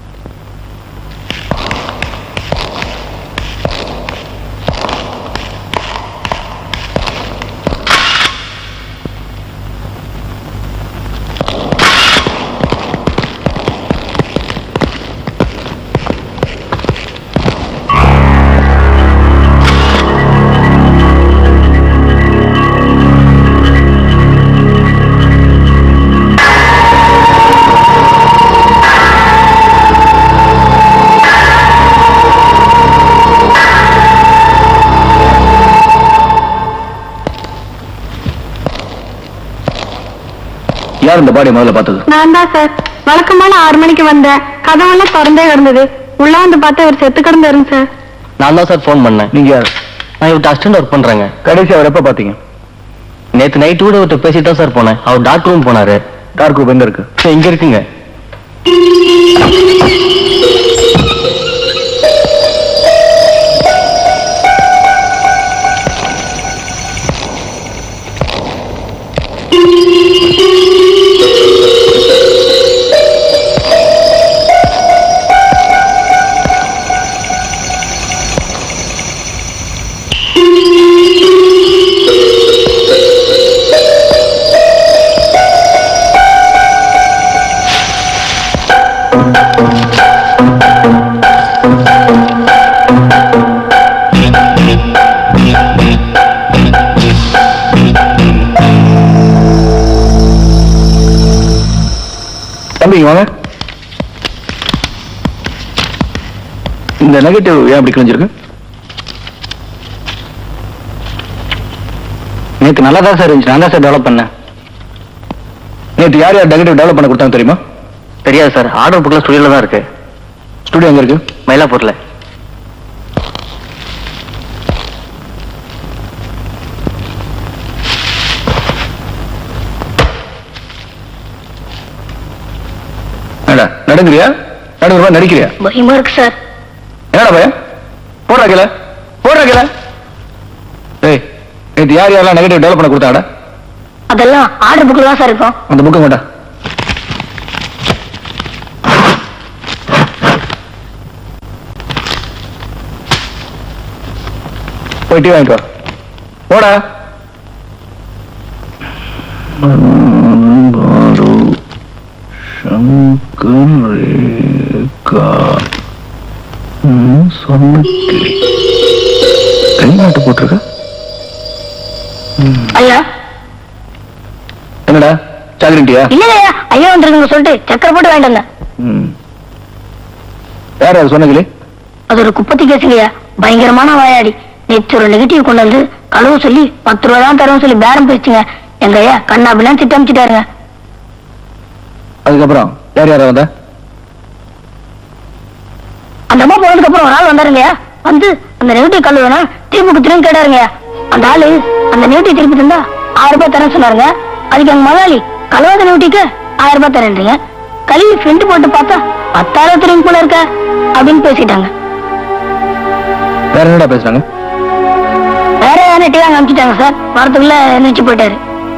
யார் இந்த பாடி முதல்ல பார்த்தது? நான் தான் சார். வழக்கமான ஆறு மணிக்கு வந்தேன். கதவெல்லாம் திறந்தே கிடந்தது. உள்ள வந்து பார்த்தா இவர் செத்து கிடந்தாருங்க சார். நான் தான் சார் போன் பண்ணேன். நீங்க யார்? நான் இவர்கிட்ட அசிஸ்டன்ட் ஒர்க் பண்றேங்க. கடைசி அவர் எப்ப பாத்தீங்க? நேத்து நைட்டு கூட இவர்கிட்ட பேசிட்டு தான் சார் போனேன். அவர் டார்க் ரூம் போனாரு. டார்க் ரூம் எங்க இருக்கு? இங்க இருக்குங்க. Thank you. தம்பிங்க வாங்க. இந்த நெகட்டிவ் ஏன் அப்படி கிழிஞ்சிருக்கு? நேற்று நல்லா தான் சார் இருந்துச்சு. நான் தான் சார் டெவலப் பண்ணேன். நேற்று யார் யார் நெகட்டிவ் டெவலப் பண்ண கொடுத்தாங்க தெரியுமா? தெரியாது சார். ஆர்டர் புக்கில் ஸ்டுடியோல தான் இருக்கு. ஸ்டுடியோ எங்க இருக்கு? மயிலாப்பூர்ல. நடுங்கிறியா? நடுங்குறா நடிக்கிறியா? பயமா இருக்கு சார். என்னடா பையன்? போடுறா கீழே, போடுறா கீழே. ஏய், நேற்று யார் யாரெல்லாம் நெகட்டிவ் டெவலப் பண்ண கொடுத்தாடா? அதெல்லாம் ஆர்டர் புக்ல தான் சார் இருக்கும். அந்த புக்கை கொண்டா. போய் டீ வாங்கிட்டு வா. போடா. கைநாட்டு போட்டிருக்க. ஐயா என்னடா சாக்லேட்டியா? இல்லையா ஐயா வந்துருங்க சொல்லிட்டு சக்கரை போட்டு வாங்கிட்டு வந்தேன். யார் யார் சொன்னீங்களே? அது ஒரு குப்பத்தி கேசுங்கய்யா. பயங்கரமான வாயாடி. நேற்று ஒரு நெகட்டிவ் கொண்டு வந்து கழுவு சொல்லி பத்து ரூபா தான் தரும் சொல்லி பேரம் பேசுங்க. எங்க ஐயா கண்ணா அப்படிலாம் திட்டமிச்சுட்டாருங்க. அதுக்கப்புறம் யார் யார வந்தா? அந்த அம்மா போனதுக்கு அப்புறம் ஒரு ஆள் வந்தாருங்கய்யா. வந்து அந்த நெகட்டிவ் கல்லு வேணா திருப்பி குத்துறேன்னு கேட்டாருங்கய்யா. அந்த ஆளு அந்த நெகட்டிவ் திருப்பி தந்தா ஆயிரம் ரூபாய் தரேன்னு சொன்னாருங்க. அதுக்கு எங்க முதலாளி கழுவாத நெகட்டிவ்க்கு ஆயிரம் ரூபாய் தரேன்றீங்க, கழுவி ஃப்ரெண்டு போட்டு பார்த்தா பத்தாயிரம் திரும்பி போல இருக்க அப்படின்னு பேசிட்டாங்க. வேற என்னடா பேசுறாங்க? வேற யாரும் நெட்டி வாங்க அனுப்பிச்சிட்டாங்க சார். வாரத்துக்குள்ள எந்திரிச்சு போயிட்டாரு.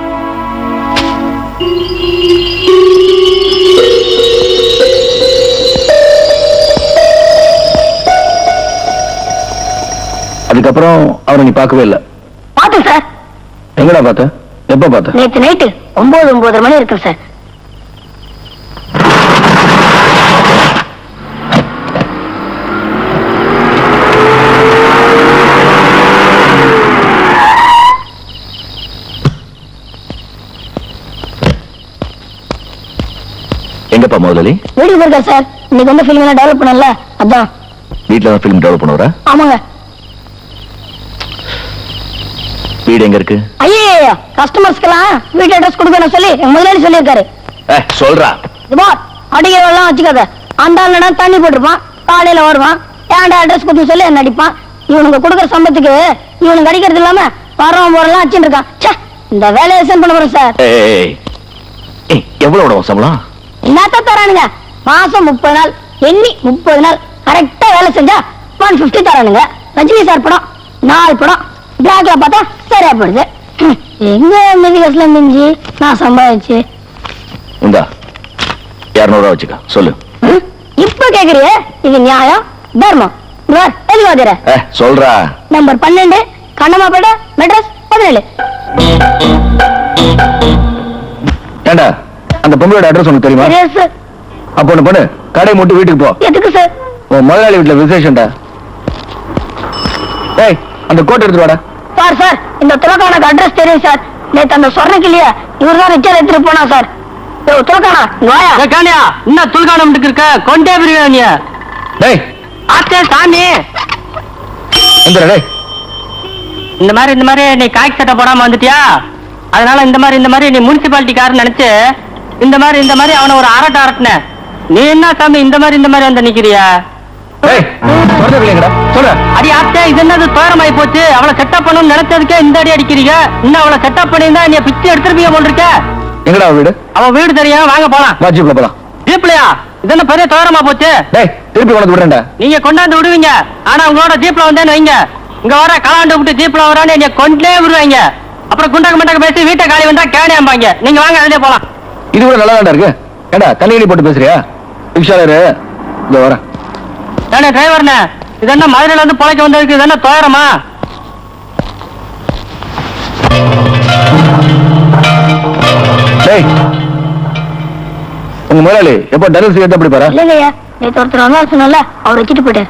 அதுக்கப்புறம் அவரை நீ பார்க்கவே இல்லை? பார்த்தேன் சார். எங்கடா பார்த்த? எப்ப பார்த்த? நேற்று நைட்டு ஒன்பது ஒன்பதரை மணி இருக்கு சார். எங்கப்பா முதலாளி? வீடியோ இருக்கா சார். இன்னைக்கு வந்து ஃபிலிம் எல்லாம் டெவலப் பண்ணல, அதான். வீட்டுல தான் ஃபிலிம் டெவலப் பண்ணுவா? ஆமாங்க. வீடு எங்க இருக்கு? ஐயோ கஸ்டமர்ஸ்க்கெல்லாம் வீட்டு அட்ரஸ் கொடுக்கணும் சொல்லி எங்க முதலாளி சொல்லியிருக்காரு. சொல்றா. அடிக்கிறவெல்லாம் வச்சுக்காத. அந்த ஆள் தண்ணி போட்டிருப்பான், காலையில வருவான், ஏன்டா அட்ரஸ் கொடுத்து சொல்லி என்ன அடிப்பான். இவனுக்கு கொடுக்குற சம்பத்துக்கு இவனுக்கு அடிக்கிறது இல்லாம வரவன் போறலாம் வச்சுட்டு இருக்கான். இந்த வேலையை சென்ட் பண்ண போறேன் சார். எவ்வளவு விடுவோம் சம்பளம்? என்னத்தான் தரானுங்க? மாசம் முப்பது நாள் எண்ணி முப்பது நாள் கரெக்டா வேலை செஞ்சா ஒன் பிப்டி தரானுங்க. ரஜினி சார் படம் நாலு படம் பிளாக்ல பார்த்தா சரியா போடுது. எங்க மிதிகஸ்ல மிஞ்சி நான் சம்பாதிச்சு இந்தா இருநூறு ரூபா வச்சுக்க. சொல்லு. இப்ப கேக்குறிய இது நியாயம் தர்மம்? எழுவாதிர சொல்றா. நம்பர் பன்னெண்டு கண்ணமாப்பேட்டை மெட்ராஸ் பதினேழு. ஏண்டா அந்த பொம்பளோட அட்ரஸ் உனக்கு தெரியுமா? அப்ப ஒண்ணு பண்ணு, கடை மூட்டு வீட்டுக்கு போ. எதுக்கு சார்? உன் முதலாளி வீட்டுல விசேஷம்டா. ஏய் அந்த கோட் எடுத்துட்டு வாடா. சார் சார் இந்த துலக்கானுக்கு அட்ரஸ் தெரியும் சார். நேத்து அந்த சொர்ணக்கு இல்லையா இவர் தான் ரிச்சர் எடுத்துட்டு போனா சார். துலக்கானா வாயா காணியா என்ன துல்கானம் இருக்க கொண்டே பிரியாணியா? டேய் ஆச்சே சாமி எந்திரா. டேய் இந்த மாதிரி இந்த மாதிரி நீ காய்க்கு சட்டை போடாம வந்துட்டியா, அதனால இந்த மாதிரி இந்த மாதிரி நீ முனிசிபாலிட்டி காரன்னு நினைச்சு இந்த மாதிரி இந்த மாதிரி அவனை ஒரு அரட்ட அரட்டின. நீ என்ன சாமி இந்த மாதிரி இந்த மாதிரி வந்து நிக்கிறியா? அடி ஆத்தே இது என்னது தோரமாயி போச்சு. அவளை செட்டப் பண்ணணும்னு நினைச்சதுக்கே இந்த அடி அடிக்கிறீங்க. இன்னும் அவளை செட்டப் பண்ணியிருந்தா நீ பிச்சு எடுத்துருப்பீங்க போல் இருக்க. எங்கடா வீடு? அவன் வீடு தெரியும், வாங்க போலாம். வா ஜீப்ல போலாம். ஜீப்லயா? இது என்ன பெரிய தோரமா போச்சு. டேய் திருப்பி கொண்டு விடுறேன்டா. நீங்க கொண்டாந்து விடுவீங்க, ஆனா உங்களோட ஜீப்ல வந்தேன்னு வைங்க, இங்க வர கலாண்டு விட்டு ஜீப்ல வரான்னு நீங்க கொண்டே விடுவாங்க. அப்புறம் குண்டக்க மண்டக்க பேசி வீட்டை காலி வந்தா கேணியாம்பாங்க. நீங்க வாங்க அதிலே போலாம். இது கூட நல்லா இருக்கு. ஏண்டா தண்ணி போட்டு பேசுறியா? ரிக்ஷாலரு இந்த வர ஏன்னா டிரைவர்னே இது என்ன மதுரையில இருந்து பொழைக்க வந்ததுக்கு இது என்ன தோரமா? டேய் உங்க முதலாளி எப்போ டெலிவரி செய்யறது அப்படி பாரு. இல்லைங்கய்யா, நேற்று ஒருத்தர் வந்தா சொன்னால அவர் வச்சுட்டு போயிட்டார்.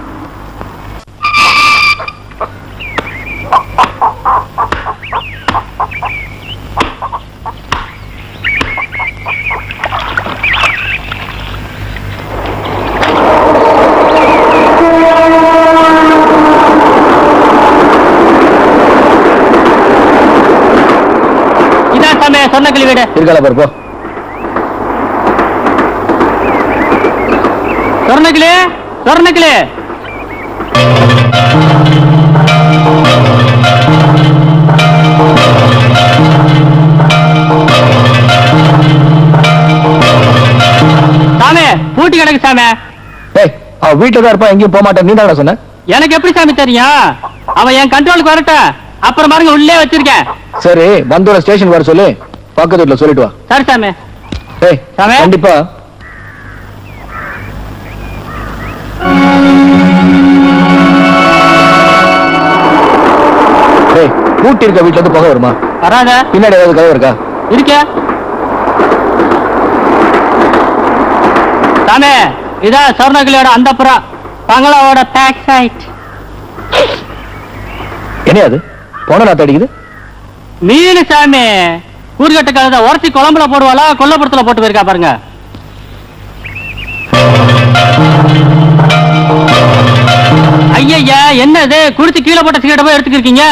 சொன்ன கிளி வீடு இருக்கால பாரு. சொர்ணகிளே சொர்ணகிளே சாமி பூட்டி கிடக்கு சாமி. அவ வீட்டுல தான் இருப்பான், எங்கேயும் போக மாட்டேன். நீ தான் சொன்ன. எனக்கு எப்படி சாமி தெரியும்? அவன் என் கண்ட்ரோலுக்கு வரட்டும், அப்புறம் பாருங்க உள்ளே வச்சிருக்கேன். சரி, வந்தோட ஸ்டேஷன் வர சொல்லி பக்கத்து வீட்டுல சொல்லிட்டு வா. சரி சாமி. ஏய் சாமி, கண்டிப்பா ஏய் பூட்டி இருக்க வீட்டுல இருந்து புகை வருமா? வராத. பின்னாடி ஏதாவது கதவு இருக்கா? இருக்க சாமி. இதான் சொர்ணகிளியோட அந்தப்புறம் பங்களாவோட பேக் சைட். என்ன அது போன நாத்து அடிக்குது? மீன் சாமி. கூறுகட்ட கதை உரசி குழம்புல போடுவாளா கொல்லப்புறத்துல போட்டு போயிருக்கா பாருங்க. ஐயா என்னது குடிச்சு கீழே போட்ட சிகரெட்டை போய் எடுத்துக்கிருக்கீங்க?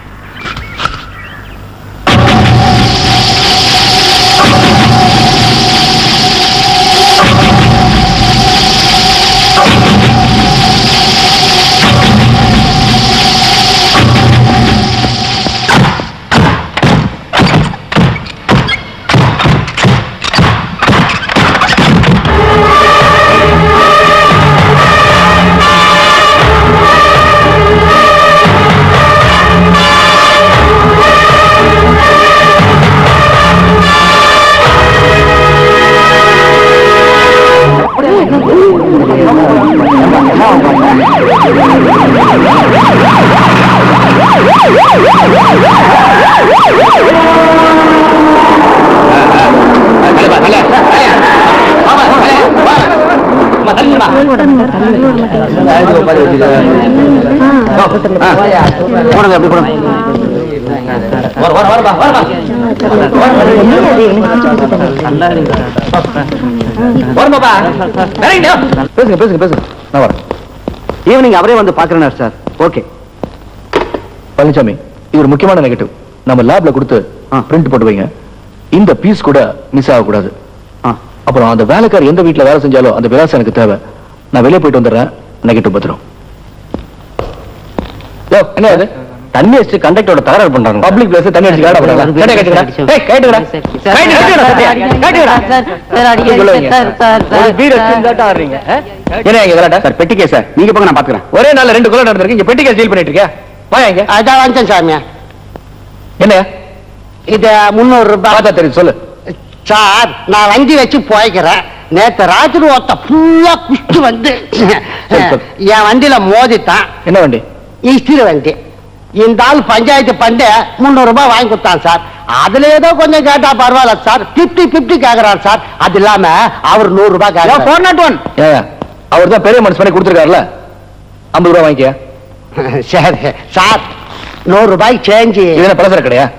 பேசுங்க பேசுங்க பேசுங்க. நான் வரேன். ஈவினிங் அவரே வந்து பாக்குறேன் சார். ஓகே பழனிசாமி, இது ஒரு முக்கியமான நெகட்டிவ். நம்ம லேப்ல கொடுத்து பிரிண்ட் போட்டு வைங்க. இந்த பீஸ் கூட மிஸ் ஆகக்கூடாது. அப்புறம் அந்த வேலைக்காரர் எந்த வீட்டுல வேலை செஞ்சாலும் அந்த விலாசம் எனக்கு தேவை. நான் வெளியே போயிட்டு வந்துடுறேன். நெகட்டிவ் பத்திரம். என்ன அது? தண்ணி அடிச்சு கண்டக்டரோட தகராறு பண்றாங்க. பப்ளிக் பிளேஸ் தண்ணி அடிச்சு காட போறாங்க. கேட்டே கேட்டுடா. ஏய் கேட்டுடா. கேட்டுடா. என்ன இங்க கலாட்டா? சார் பெட்டி கேஸ் சார். நீங்க போங்க, நான் பாத்துக்கிறேன். ஒரே நாள்ல ரெண்டு கொலை நடந்திருக்கு. இங்க பெட்டி கேஸ் டீல் பண்ணிட்டு இருக்கியா? வாயா இங்க. அதான் வாங்கிட்டேன் சாமியா. என்ன இது முன்னூறு ரூபாய். பார்த்தா தெரியும், சொல்லு. சார், நான் வண்டி வச்சு போய்க்கிறேன். நேத்து ராத்திரி ஒருத்த ஃபுல்லா குஷ்டு வந்து என் வண்டியில மோதிட்டான். என்ன வண்டி? இஸ்திரி வண்டி. இந்த ஆள் பஞ்சாயத்து பண்ணி முன்னூறு ரூபாய் வாங்கி கொடுத்தான் சார். அதுல ஏதோ கொஞ்சம் கேட்டா பரவாயில்ல சார். பிப்டி பிப்டி கேக்குறாரு சார். அது இல்லாம அவர் நூறு ரூபாய் கேட்கிறார். Four not one. அவர் தான் பெரிய மனசு பண்ணி கொடுத்துருக்காருல, ஐம்பது ரூபாய் வாங்கிக்க. சரி சார், நூறு ரூபாய் சேஞ்சு. இது என்ன பலசர கிடையா?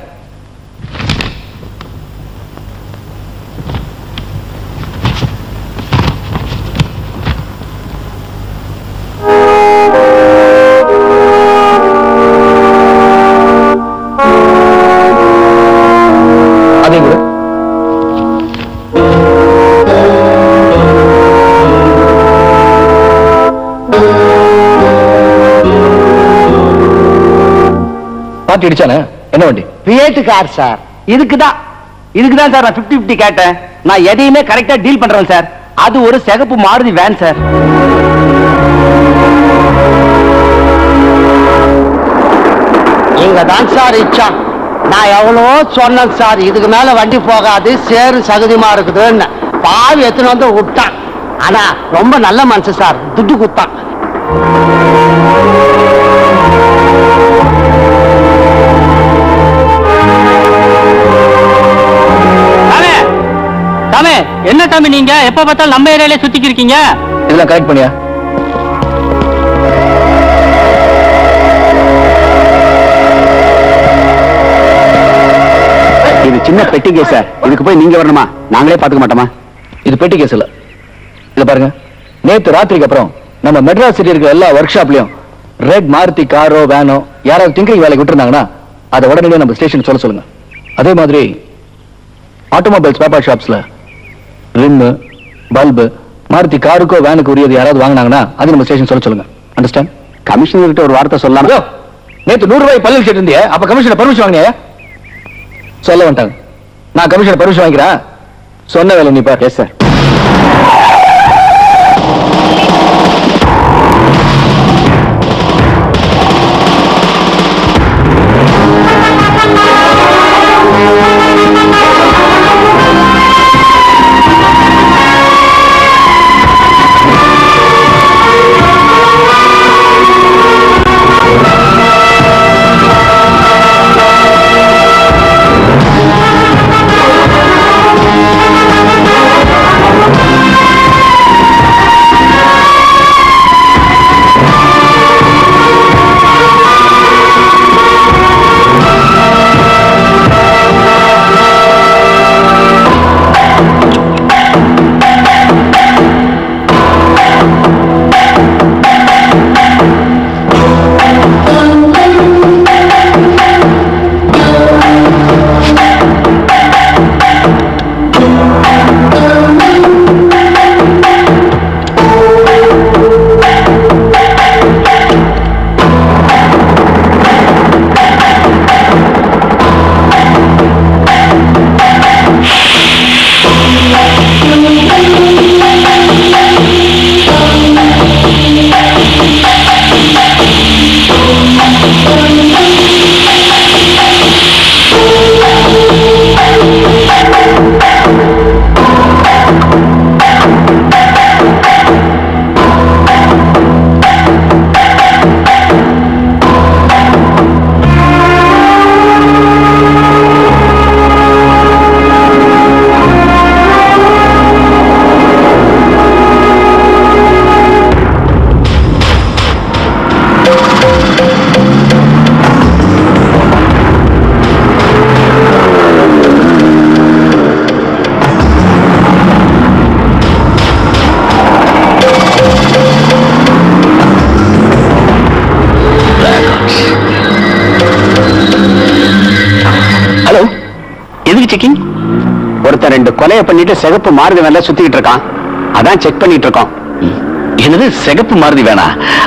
அதே கூட பாட்டி அடிச்சானே. என்ன வண்டி? Fiat car sir. இதுக்குதான் இதுக்குதான் சார் நான் பிப்டி பிப்டி கேட்டேன். நான் எதையுமே கரெக்டா டீல் பண்றேன் சார். அது ஒரு சிகப்பு மாருதி வேன் சார். இங்க தான் சார் இச்சா. நான் எவ்வளவோ சொன்னேன் சார், இதுக்கு மேல வண்டி போகாது, சேரு சகதியமா இருக்குதுன்னு. பாவி எத்தனை வந்து விட்டான். ஆனா ரொம்ப நல்ல மனுஷன் சார், துட்டு குத்தான். சாமி என்ன சாமி நீங்க எப்ப பார்த்தாலும் நம்ம ஏரியாலே சுத்திக்கு இருக்கீங்க? இதெல்லாம் கரெக்ட் பண்ணியா? இது சின்ன பெட்டி கேஸ் சார். இதுக்கு போய் நீங்க வரணுமா? நாங்களே பாத்துக்க மாட்டோமா? இது பெட்டி கேஸ் இல்ல. இத பாருங்க, நேத்து ராத்திரிக்கு அப்புறம் நம்ம மெட்ராஸ் சிட்டி இருக்கிற எல்லா ஒர்க் ஷாப்லயும் ரெட் மாருதி காரோ வேனோ யாராவது டிங்கரிங் வேலைக்கு விட்டுருந்தாங்கன்னா அதை உடனடியாக நம்ம ஸ்டேஷன் சொல்ல சொல்லுங்க. அதே மாதிரி ஆட்டோமொபைல்ஸ் ஸ்பேர் ஷாப்ஸ்ல ரிம்மு பல்பு மாருதி காருக்கோ வேனுக்கு உரியது யாராவது வாங்கினாங்கன்னா அது நம்ம ஸ்டேஷன் சொல்ல சொல்லுங்க. அண்டர்ஸ்டாண்ட்? கமிஷனர் கிட்ட ஒரு வார்த்தை சொல்லலாம். நேத்து நூறு ரூபாய் பல்லில் கேட்டு இருந்தியே, அப்ப கமிஷனர் பர்மிஷன் வாங்கினியா? சொல்ல வேண்டாங்க. நான் கமிஷனர் பர்மிஷன் வாங்கிக்கிறேன். சொன்ன வேலை நீ பாரு. Yes sir. ஒருத்தர் ரெண்டு கொலையை பண்ணிட்டு சிகப்பு மாருதி வேலை சுத்திட்டு இருக்கான். அதான் செக் பண்ணிட்டு இருக்கோம். என்னது சிகப்பு மாருதி வேணா?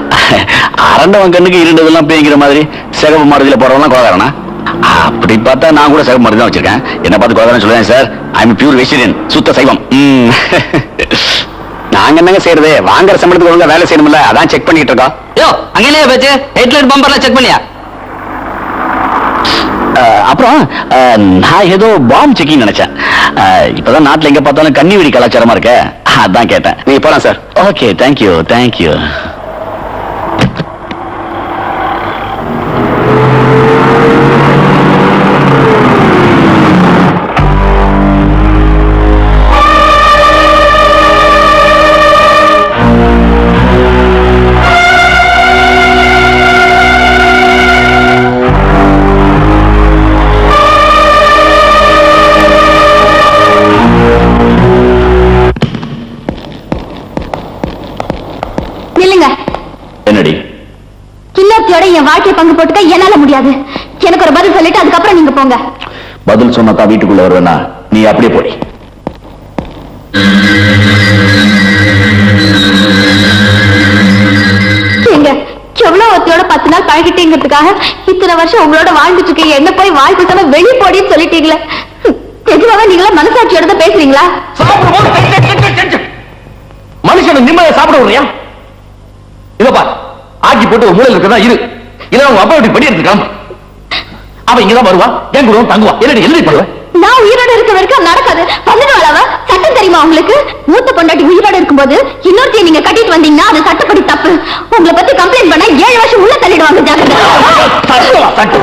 அரண்டவன் கண்ணுக்கு இருண்டதெல்லாம் பேய்கிற மாதிரி சிகப்பு மாருதியில போறவங்க கொலகாரனா? அப்படி பார்த்தா நான் கூட சிகப்பு மாருதி தான் வச்சிருக்கேன். என்ன பார்த்து கொலகாரன் சொல்லுவேன் sir. I am pure vegetarian, சுத்த சைவம். நாங்க என்னங்க செய்யறது? வாங்குற சம்பளத்துக்கு ஒழுங்கா வேலை செய்யணும்ல, அதான் செக் பண்ணிட்டு இருக்கோம். யோ அங்கேயே பேச்சு ஹெட்லைட் பம்பர்லாம் செக் பண்ணியா? அப்புறம் நான் ஏதோ பாம் செக்கிங் நினைச்சேன். இப்பதான் நாட்டுல எங்க பார்த்தாலும் கன்னி வெடி கலாச்சாரமா இருக்க, அதான் கேட்டேன். நீங்க போலாம் சார். Okay, thank you thank you. என்னடி கிண்ணத்தோட என் வாழ்க்கை பங்கு போட்டுக்க என்னால முடியாது. எனக்கு ஒரு பதில் சொல்லிட்டு அதுக்கப்புறம் நீங்க போங்க. பதில் சொன்னா வீட்டுக்குள்ள வருவேனா? நீ அப்படியே போடி. எவ்வளவு ஒத்தியோட பத்து நாள் பழகிட்டேங்கிறதுக்காக இத்தனை வருஷம் உங்களோட வாழ்ந்துட்டு இருக்கீங்க. என்ன போய் வாழ் பேசாம வெளி போடின்னு சொல்லிட்டீங்களே. நிஜமாவே நீங்களா மனசாட்சியோட தான் பேசுறீங்களா? மனுஷன் நிம்மதியை சாப்பிட விடுறியா? இதப்பா ஆக்கி போட்டு ஒரு மூலையில் இருக்கதான் இரு. இல்ல உங்க அப்பா வீட்டுக்கு படி எடுத்துக்காம அவன் இங்கதான் வருவான், என் கூட தங்குவான். என்னடி எழுதி பண்ணுவேன்? நான் உயிரோட இருக்க வரைக்கும் நடக்காது. பதினாலு அவ சட்டம் தெரியுமா உங்களுக்கு? மூத்த பொண்டாட்டி உயிரோட இருக்கும்போது இன்னொருத்தையும் நீங்க கட்டிட்டு வந்தீங்கன்னா அது சட்டப்படி தப்பு. உங்களை பத்தி கம்ப்ளைண்ட் பண்ண ஏழு வருஷம் உள்ள தள்ளிடுவாங்க. ஜாக்கிரதை.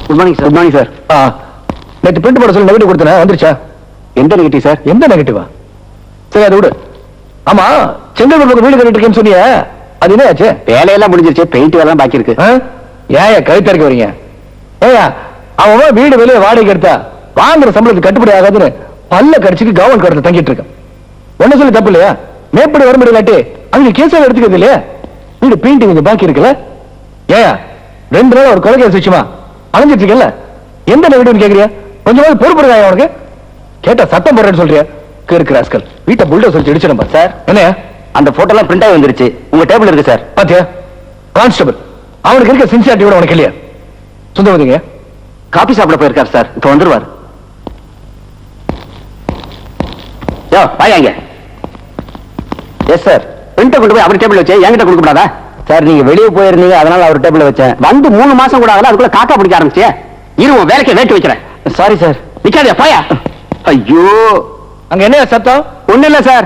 Good morning sir. Good morning sir. நேற்று பிரிண்ட் போட சொல்லி நெகட்டிவ் கொடுத்தேன், வந்துருச்சா? எந்த நெகட்டிவ் சார்? எந்த நெகட்டிவா? சரி அதை விடு. ஆமா, செங்கல்பட்டு வீடு கட்டிட்டு இருக்கேன்னு சொன்னியே, அது என்ன ஆச்சு? வேலையெல்லாம் முடிஞ்சிருச்சு, பெயிண்ட் வேலை பாக்கி இருக்கு. ஏன் கழுத்தறிக்க வரீங்க? ஏயா அவன் வீடு வெளியே வாடகை எடுத்தா வாங்குற சம்பளத்துக்கு கட்டுப்படி ஆகாதுன்னு பல்ல கடிச்சுக்கு கவர்மெண்ட் கடத்துல தங்கிட்டு இருக்கான். ஒன்ன சொல்லி தப்பு இல்லையா? மேற்படி வர முடியலாட்டி அங்க கேஸாக எடுத்துக்கிறது இல்லையா? வீடு பெயிண்டிங் கொஞ்சம் பாக்கி இருக்குல்ல? ஏயா ரெண்டு நாள் ஒரு கொலை கேஸ் வச்சுமா அலைஞ்சிட்டு இருக்கல? எந்த நெகட்டிவ்னு கேக்குறியா? கொஞ்சமாவது பொறுப்பு இருக்கா உனக்கு? கேட்டா சத்தம் போடுறேன்னு சொல்றியா? கிறுக்கு ராஸ்கல், வீட்டை புல்டோஸ் வச்சு இடிச்சு நம்ப. சார் என்ன அந்த போட்டோ எல்லாம் பிரிண்ட் ஆகி வந்துருச்சு, உங்க டேபிள் இருக்கு சார். பாத்தியா கான்ஸ்டபிள், அவனுக்கு இருக்க சின்சியாரிட்டி கூட உனக்கு இல்லையா? சுந்தரவதிங்க காபி சாப்பிட போயிருக்காரு சார், இப்ப வந்துருவார். யோ வாங்க. Yes sir. பிரிண்ட கொண்டு போய் அவர் டேபிள் வச்சு என்கிட்ட கொடுக்க கூடாதா? சார் நீங்க வெளியே போயிருந்தீங்க, அதனால அவர் டேபிள் வச்சேன். வந்து மூணு மாசம் கூட ஆகல, அதுக்குள்ள காக்கா பிடிக்க ஆரம்பிச்சு. இருவோம் வேலைக்கு வேட்டு வைக்கிறேன். Sorry sir. நிக்காதே போயா. ஐயோ அங்க என்ன சத்தம்? ஒண்ணு இல்ல சார்.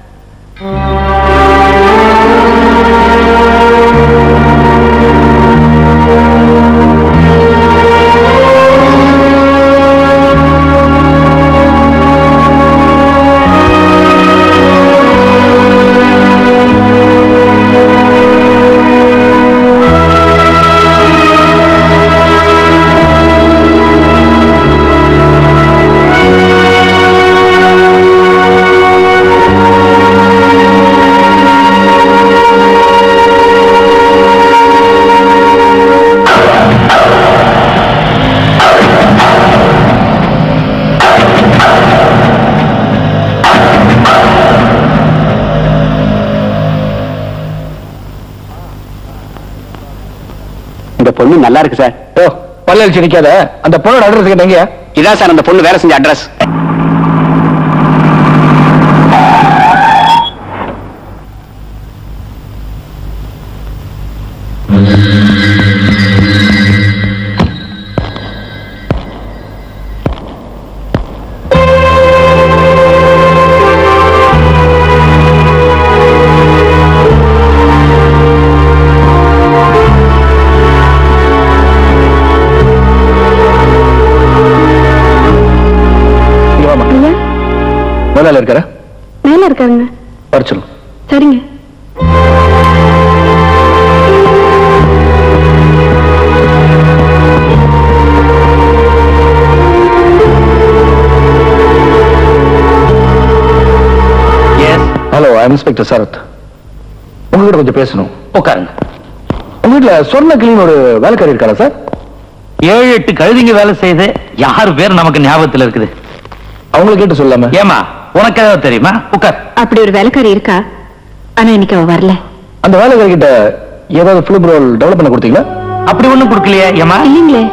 இந்த பொண்ணு நல்லா இருக்கு சார். ஓ பல்லழிச்சு நிக்காத. அந்த பொண்ணோட அட்ரஸ் கேட்டீங்க? இதான் சார் அந்த பொண்ணு வேலை செஞ்ச அட்ரஸ். மேல இருக்காரா? மேல இருக்காங்க. வர சொல்லு. சரிங்க. Hello, I am inspector Sarath. உங்ககிட்ட கொஞ்சம் பேசணும். உட்காருங்க. உங்க வீட்டுல சொர்ண கிளீன் ஒரு வேலைக்காரி இருக்காரா சார்? ஏழு எட்டு கழுதிங்க வேலை செய்து யாரு பேர் நமக்கு ஞாபகத்தில் இருக்குது? அவங்களை கேட்டு சொல்லாம. ஏமா உனக்கு ஏதாவது தெரியுமா? உட்கார். அப்படி ஒரு வேலைக்காரி இருக்கா, ஆனா இன்னைக்கு அவ வரல. அந்த வேலைக்காரி கிட்ட ஏதாவது பிலிம் ரோல் டெவலப் பண்ண கொடுத்தீங்களா? அப்படி ஒண்ணும் கொடுக்கலையே. ஏமா? இல்லீங்களே.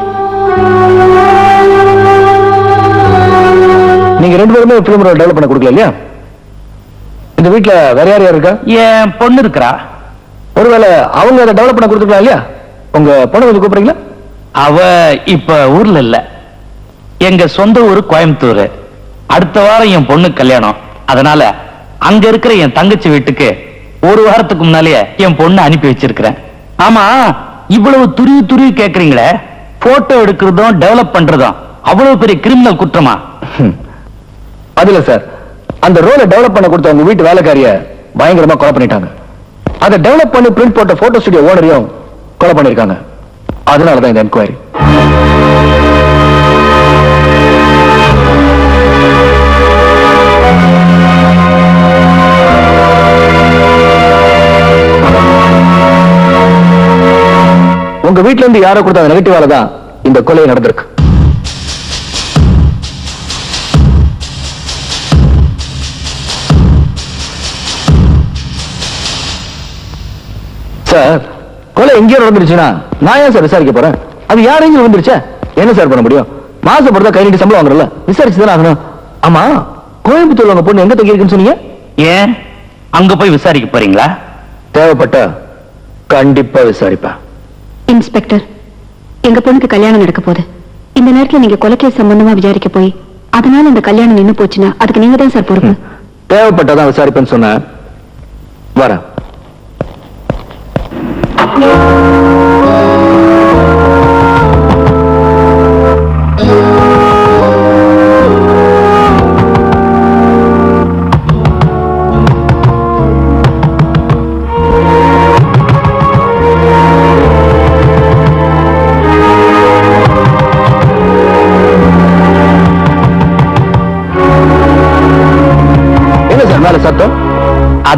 நீங்க ரெண்டு பேருமே பிலிம் ரோல் டெவலப் பண்ண கொடுக்கல இல்லையா? இந்த வீட்டுல வேற யார் யார் இருக்கா? என் பொண்ணு இருக்கிறா. ஒருவேளை அவங்க அதை டெவலப் பண்ண கொடுத்துருக்கலாம் இல்லையா? உங்க பொண்ணு கொஞ்சம் கூப்பிடுறீங்களா? அவ இப்ப ஊர்ல இல்ல, எங்க சொந்த ஊரு கோயம்புத்தூர். அடுத்த வாரம் என் பொண்ணு கல்யாணம். அதனால அங்க இருக்கிற என் தங்கச்சி வீட்டுக்கு ஒரு வாரத்துக்கு முன்னாலேயே என் பொண்ணு அனுப்பி வச்சிருக்கிறேன். ஆமா, இவ்வளவு துருவி துருவி கேக்குறீங்களே, போட்டோ எடுக்கிறதும் டெவலப் பண்றதும் அவ்வளவு பெரிய கிரிமினல் குற்றமா? அதுல சார், அந்த ரோலை டெவலப் பண்ண கொடுத்த உங்க வீட்டு வேலைக்காரிய பயங்கரமா கொலை பண்ணிட்டாங்க. அதை டெவலப் பண்ணி பிரிண்ட் போட்ட போட்டோ ஸ்டுடியோ ஓனரையும் கொலை பண்ணிருக்காங்க. அதனாலதான் இந்த என்கொயரி. உங்க வீட்டுல இருந்து யாரோ கொடுத்த அந்த நெகட்டிவால தான் இந்த கொலை நடந்திருக்கு. சார், கொலை எங்கேயோ நடந்துருச்சுன்னா நான் ஏன் சார் விசாரிக்க போறேன்? அது யாரையும் வந்துருச்சா என்ன சார் பண்ண முடியும்? மாசப்படுறதா கை நீட்டி சம்பளம் வாங்குறல, விசாரிச்சுதான் ஆகணும். ஆமா, கோயம்புத்தூர்ல உங்க பொண்ணு எங்க தங்கி இருக்குன்னு சொன்னீங்க? ஏன் அங்க போய் விசாரிக்க போறீங்களா? தேவைப்பட்ட கண்டிப்பா விசாரிப்பேன். இன்ஸ்பெக்டர், எங்க பொண்ணுக்கு கல்யாணம் நடக்க போகுது. இந்த நேரத்துல நீங்க கொலைக்கேஸ் சம்பந்தமா விசாரிக்க போய் அதனால இந்த கல்யாணம் நின்னு போச்சுன்னா அதுக்கு நீங்க தான் சார் பொறுப்பு. தேவைப்பட்டதான் விசாரிப்பேன்னு சொன்ன வரேன்.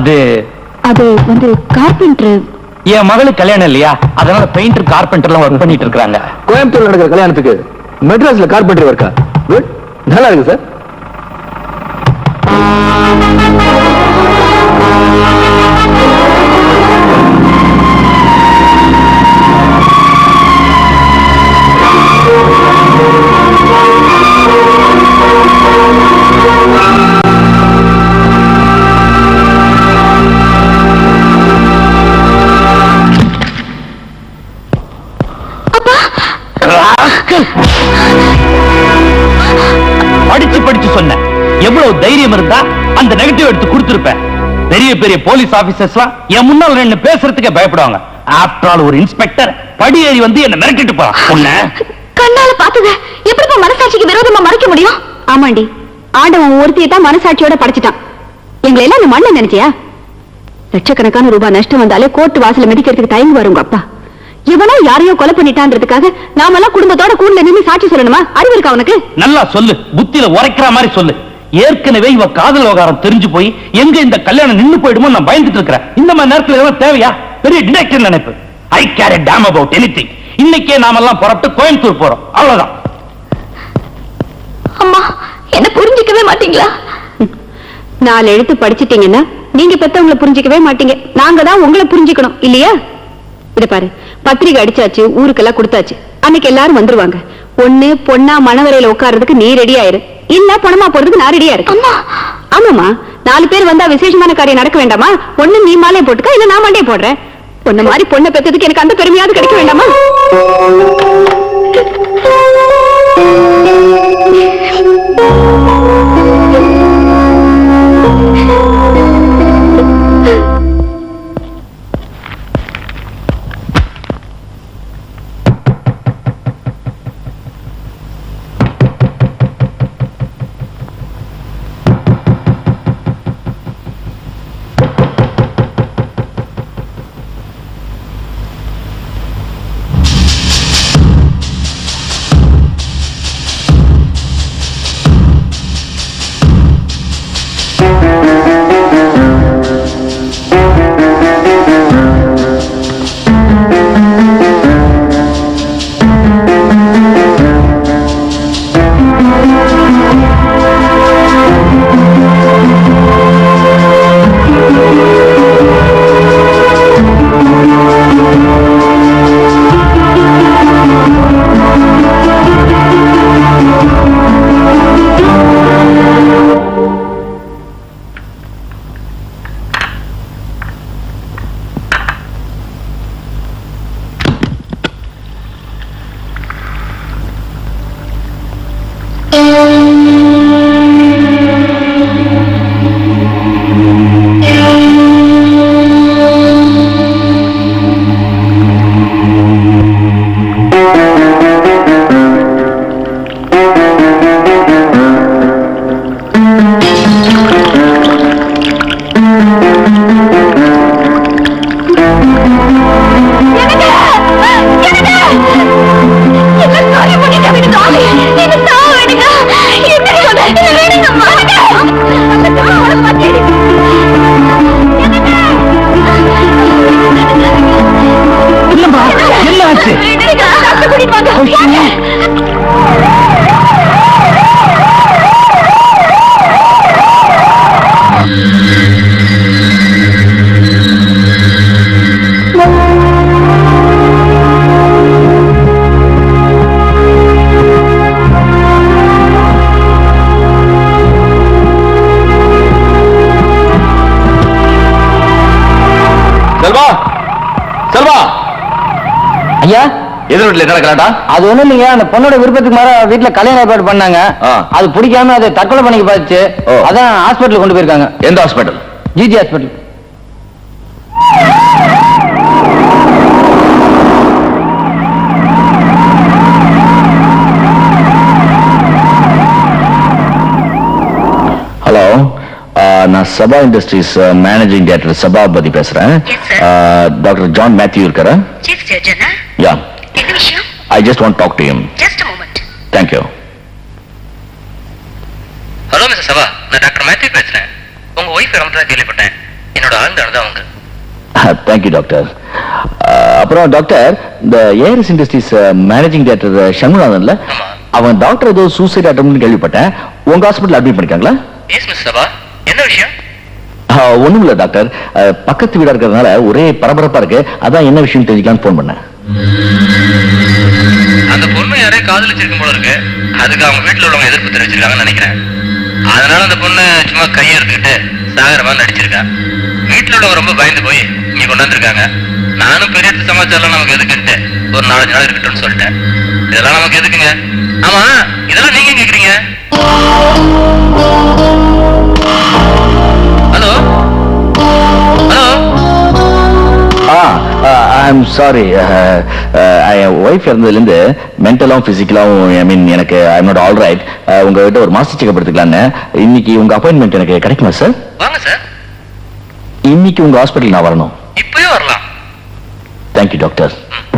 அது அது வந்து கார்பெண்டர். என் மகளுக்கு கல்யாணம் இல்லையா, அதனால பெயிண்டர் கார்பெண்டர்லாம் ஒர்க் பண்ணிட்டு இருக்காங்க. கோயம்புத்தூர்ல நடக்கிற கல்யாணத்துக்கு மெட்ராஸ்ல கார்பெண்டர் ஒர்க்கா? குட், நல்லா இருக்கு சார். படிச்சு படிச்சு சொன்ன எவ்வளவு தைரியம் இருந்தா அந்த நெகட்டிவ் எடுத்து கொடுத்திருப்பேன். பெரிய பெரிய போலீஸ் ஆபீசர்ஸ்லாம் என் முன்னால ரெண்டு பேசுறதுக்கே பயப்படுவாங்க. ஆஃப்டர் ஆல் ஒரு இன்ஸ்பெக்டர் படி ஏறி வந்து என்ன மிரட்டிட்டு போறான். உன்னை கண்ணால பாத்துங்க, எப்படி மனசாட்சிக்கு விரோதமா மறைக்க முடியும்? ஆமாண்டி, ஆண்டவன் ஒருத்தியை தான் மனசாட்சியோட படைச்சிட்டான். எங்களை எல்லாம் அந்த மண்ணை நினைச்சியா? லட்சக்கணக்கான ரூபாய் நஷ்டம் வந்தாலே கோர்ட்டு வாசல மிதிக்கிறதுக்கு தயங்கி வருங்க அப்பா. இவனா யாரையோ கொலை பண்ணிட்டான்றதுக்காக நாமெல்லாம் குடும்பத்தோட கூண்டுல நின்று சாட்சி சொல்லணுமா? அறிவு இருக்கா உனக்கு? நல்லா சொல்லு, புத்தியில உரைக்கிற மாதிரி சொல்லு. ஏற்கனவே இவ காதல் விவகாரம் தெரிஞ்சு போய் எங்க இந்த கல்யாணம் நின்னு போயிடுமோ நான் பயந்துட்டு இருக்கிறேன். இந்த மாதிரி நேரத்துல எல்லாம் தேவையா? பெரிய டிடெக்டிவ் நினைப்பு. I care a damn about anything. இன்னைக்கே நாமெல்லாம் புறப்பட்டு கோயம்புத்தூர் போறோம், அவ்வளவுதான். அம்மா, என்ன புரிஞ்சிக்கவே மாட்டீங்களா? நாலு எழுத்து படிச்சிட்டீங்கன்னா நீங்க பெத்தவங்களை புரிஞ்சிக்கவே மாட்டீங்க. நாங்க தான் உங்களை புரிஞ்சுக்கணும் இல்லையா? இத பாரு, பத்திரிகை அடிச்சாச்சு, ஊருக்கெல்லாம் கொடுத்தாச்சு. அன்னைக்கு எல்லாரும் வந்துருவாங்க. ஒண்ணு பொண்ணா மணவரையில உட்கார்றதுக்கு நீ ரெடி ஆயிரு, இல்ல பணமா போறதுக்கு நான் ரெடியா இருக்கேன். ஆமாமா, நாலு பேர் வந்தா விசேஷமான காரியம் நடக்க வேண்டாமா? ஒண்ணு நீ மாலையை போட்டுக்க, இல்ல நான் மண்டையை போடுறேன். பொண்ணு மாதிரி பொண்ணை பெற்றதுக்கு எனக்கு அந்த பெருமையாவது கிடைக்க வேண்டாமா? அது ஒண்ணும் இல்லைங்க, அந்த பொண்ணோட விருப்பத்துக்கு மாற வீட்டுல கல்யாணம் ஏற்பாடு பண்ணாங்க. அது பிடிக்காம அதை தற்கொலை பண்ணிக்க பாத்துச்சு. அதான் ஹாஸ்பிட்டல் கொண்டு போயிருக்காங்க. எந்த ஹாஸ்பிட்டல்? GG hospital. ஹலோ, நான் Saba industries managing director Sabapathi பேசுறேன். டாக்டர் ஜான் மேத்யூ இருக்காரா? Yeah, I just want to talk to him. Just a moment. Thank you. Hello, Mister Sava. நான் டாக்டர் மேத்யூ பேசுறேன். உங்க ஒய்ஃப் இறந்ததா கேள்விப்பட்டேன். என்னோட ஆழ்ந்தானதான் அவங்க. Thank you doctor. அப்புறம் டாக்டர், இந்த ஏஆர்எஸ் இண்டஸ்ட்ரீஸ் மேனேஜிங் டைரக்டர் சண்முகநாதன்ல, அவன் டாக்டர் ஏதோ சூசைட் அட்டெம்ப்ட்னு கேள்விப்பட்டேன். உங்க ஹாஸ்பிட்டல் அட்மிட் பண்ணிருக்காங்களா? எஸ் மிஸ் சபா, என்ன விஷயம்? ஒண்ணும் இல்ல டாக்டர், பக்கத்து வீடா இருக்கிறதுனால ஒரே பரபரப்பா இருக்கு, அதான் என்ன விஷயம் தெரிஞ்சுக்கலாம்னு போன் பண்ணேன். அந்த பொண்ணு யாரையும் காதலிச்சிருக்கும் போல இருக்கு. அதுக்கு அவங்க வீட்டுல உள்ளவங்க எதிர்ப்பு தெரிவிச்சிருக்காங்கன்னு நினைக்கிறேன். அதனால அந்த பொண்ணு சும்மா கையை எடுத்துக்கிட்டு சாகரமா நடிச்சிருக்கா. வீட்டுல உள்ளவங்க ரொம்ப பயந்து போய் இங்க கொண்டாந்துருக்காங்க. நானும் பெரிய சமாச்சாரம் நமக்கு எதுக்குன்ட்டு ஒரு நாலஞ்சு நாள் இருக்கட்டும்னு சொல்லிட்டேன். இதெல்லாம் நமக்கு எதுக்குங்க? ஆமா, இதெல்லாம் நீங்க கேக்குறீங்க. Hello hello. ஐம் சாரி, என் ஒய்ஃப் இறந்ததுலேருந்து மென்டலாகவும் பிசிக்கலாகவும் ஐ மீன் எனக்கு ஐம் நாட் ஆல் ரைட். உங்ககிட்ட ஒரு மாஸ்டர் செக்அப் எடுத்துக்கலான்னு. இன்னைக்கு உங்க அப்பாயின்மெண்ட் எனக்கு கிடைக்குமா சார்? வாங்க சார். இன்னைக்கு உங்க ஹாஸ்பிட்டல் நான் வரணும். இப்பவே வரலாம். Thank you doctor.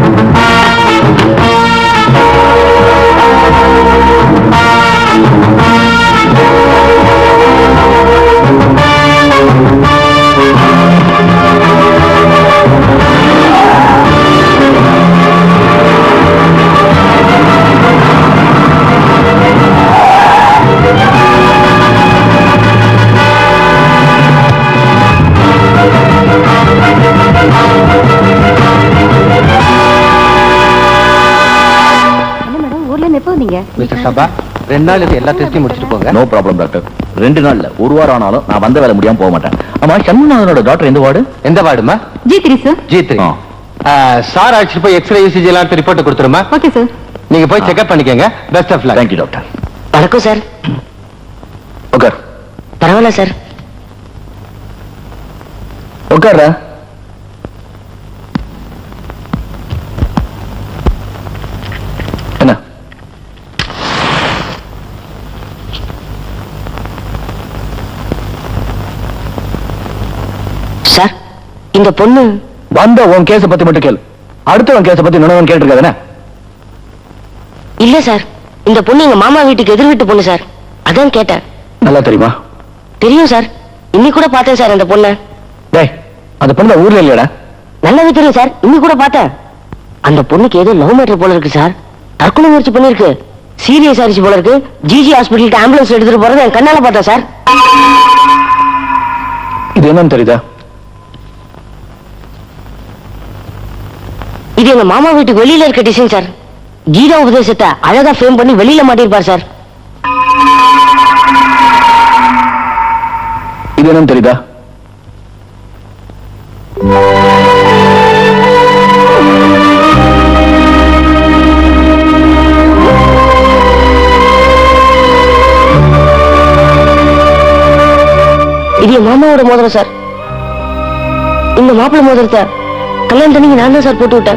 மிஸ்டர் சபா, ரெண்டு நாள் இது எல்லா டெஸ்டையும் முடிச்சுட்டு போங்க. No problem doctor. ரெண்டு நாள்ல ஒரு வாரம் ஆனாலும் நான் வந்த வேலை முடியாம போக மாட்டேன். ஆமா, சண்முகநாதனோட டாக்டர் எந்த வார்டு? எந்த வார்டுமா? G three sir. G three. Sir அழைச்சிட்டு போய் எக்ஸ்ரே யூசிஜி எல்லாம் ரிப்போர்ட் கொடுத்துருமா? Okay sir. நீங்க போய் செக்அப் பண்ணிக்கங்க. Best of luck. Thank you doctor. வணக்கம் சார். உட்கார். பரவாயில்ல சார். உட்கார்றா. என்ன சார், இந்த பொண்ணு வந்த உன் கேஸ பத்தி மட்டும் கேளு. அடுத்தவன் கேஸ பத்தி நினைவன் கேட்டிருக்காதுன்னு? இல்ல சார், இந்த பொண்ணு எங்க மாமா வீட்டுக்கு எதிர் வீட்டு பொண்ணு சார். அதான் கேட்டேன். நல்லா தெரியுமா? தெரியும் சார். இன்னைக்கு கூட பார்த்தேன் சார் அந்த பொண்ணை. டேய், அந்த பொண்ணு ஊர்ல இல்லையாடா? நல்லாவே தெரியும் சார். இன்னைக்கு கூட பார்த்தேன். அந்த பொண்ணுக்கு ஏதோ லவ் மேட்டர் போல இருக்கு சார். தற்கொலை முயற்சி பண்ணிருக்கு. சீரியஸ் ஆயிடுச்சு போல இருக்கு. ஜிஜி ஹாஸ்பிட்டலுக்கு ஆம்புலன்ஸ் எடுத்துட்டு போறதை என் கண்ணால பார்த்தேன் சார். இது என்னன்னு தெரியுதா? இது எங்க மாமா வீட்டுக்கு வெளியில இருக்க டிசைன் சார். கீதா உபதேசத்தை அழகா ஃப்ரேம் பண்ணி வெளியில மாட்டிருப்பார் சார். இது என்னன்னு தெரியுதா? இது என் மாமாவோட மோதிரம் சார். இந்த மாப்பிள்ளை மோதிரத்தை கல்யாணத்தன்னைக்கு நான் தான் சார் போட்டு விட்டேன்.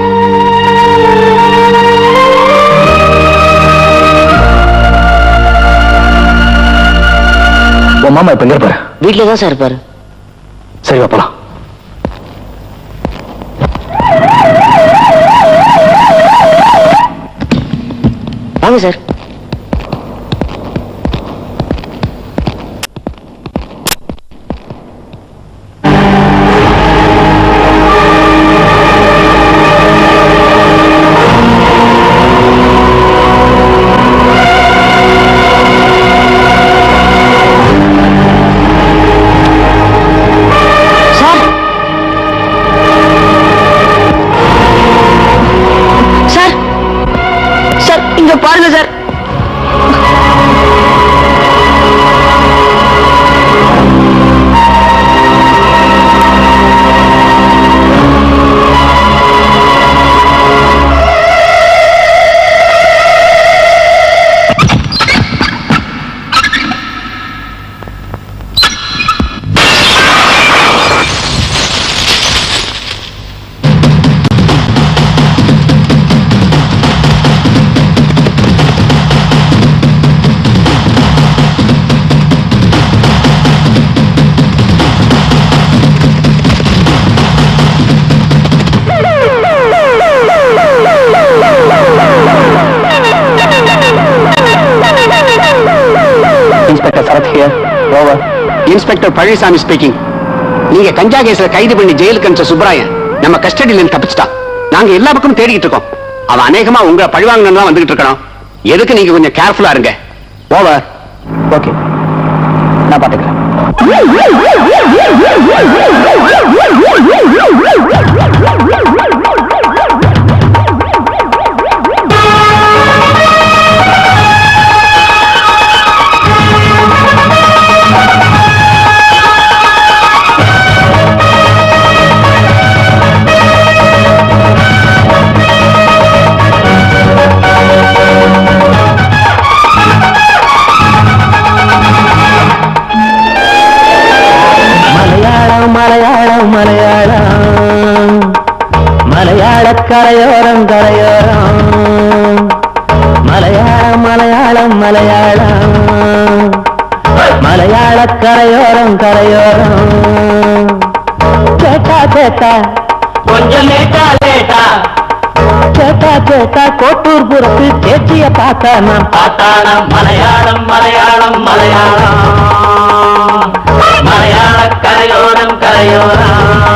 உன் மாமா இப்ப எங்க இருப்பாரு? வீட்டுல தான் சார் இருப்பாரு. சரி, வாப்பலாம். வாங்க சார். பாருங்க sir. Inspector Sarath here. Over. Inspector Parisami speaking. நீங்க கஞ்சா கேஸ்ல கைது பண்ணி ஜெயிலுக்கு அனுப்பிச்ச சுப்ராயன் நம்ம கஸ்டடியில இருந்து தப்பிச்சிட்டான். நாங்க எல்லா பக்கமும் தேடிக்கிட்டு இருக்கோம். அவன் அநேகமா உங்களை பழிவாங்கன்னு தான் வந்துகிட்டு இருக்கணும். எதுக்கு நீங்க கொஞ்சம் கேர்ஃபுல்லா இருங்க. ஓவர். ஓகே, நான் பாத்துக்கிறேன். மலையாளம் மலையாளம் மலையாள கரையோரம் கரையோரம் மலையாளம் மலையாளம் மலையாளம் மலையாள கரையோரம் கரையோரம் கேட்டா கேட்டா கொஞ்சம் லேட்டா லேட்டா கேட்டா கேட்டா கோட்டூர் புறத்து சேச்சிய பார்த்தா நான் பார்த்தானா மலையாளம் மலையாளம் மலையாளம் மலையாள கரையோரம் கரையோரம்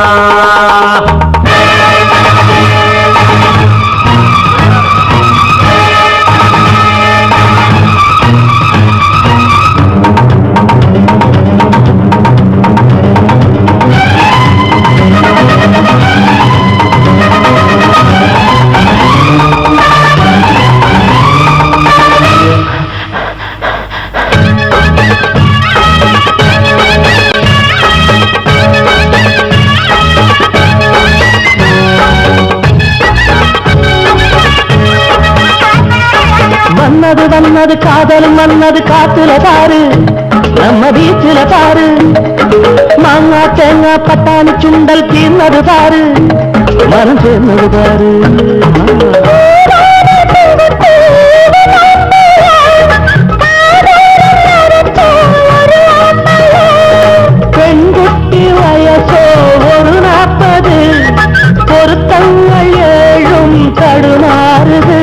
வந்தது வந்தது காதலும் வந்தது காத்துல பாரு நம்ம வீச்சுல பாரு மாங்கா தேங்காய் பட்டாணி சுண்டல் தீர்ந்தது பாரு மரம் சேர்ந்தது பாரு பெண்குட்டி வயசோ ஒரு நாற்பது பொருத்தங்கள் ஏழும் தடுமாறுது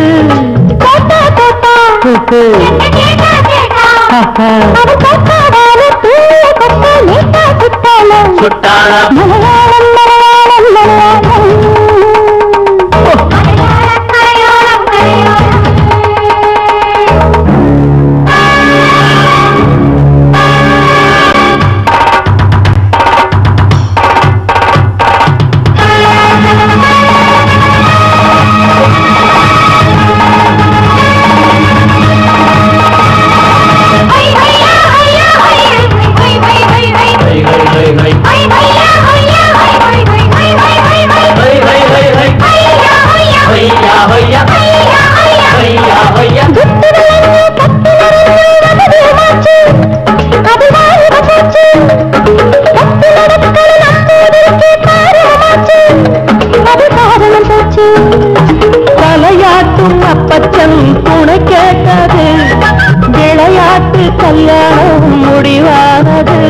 தலையாட்டும் அப்பச்சன் துணை கேட்டது விளையாட்டு கல்யாணம் முடிவானது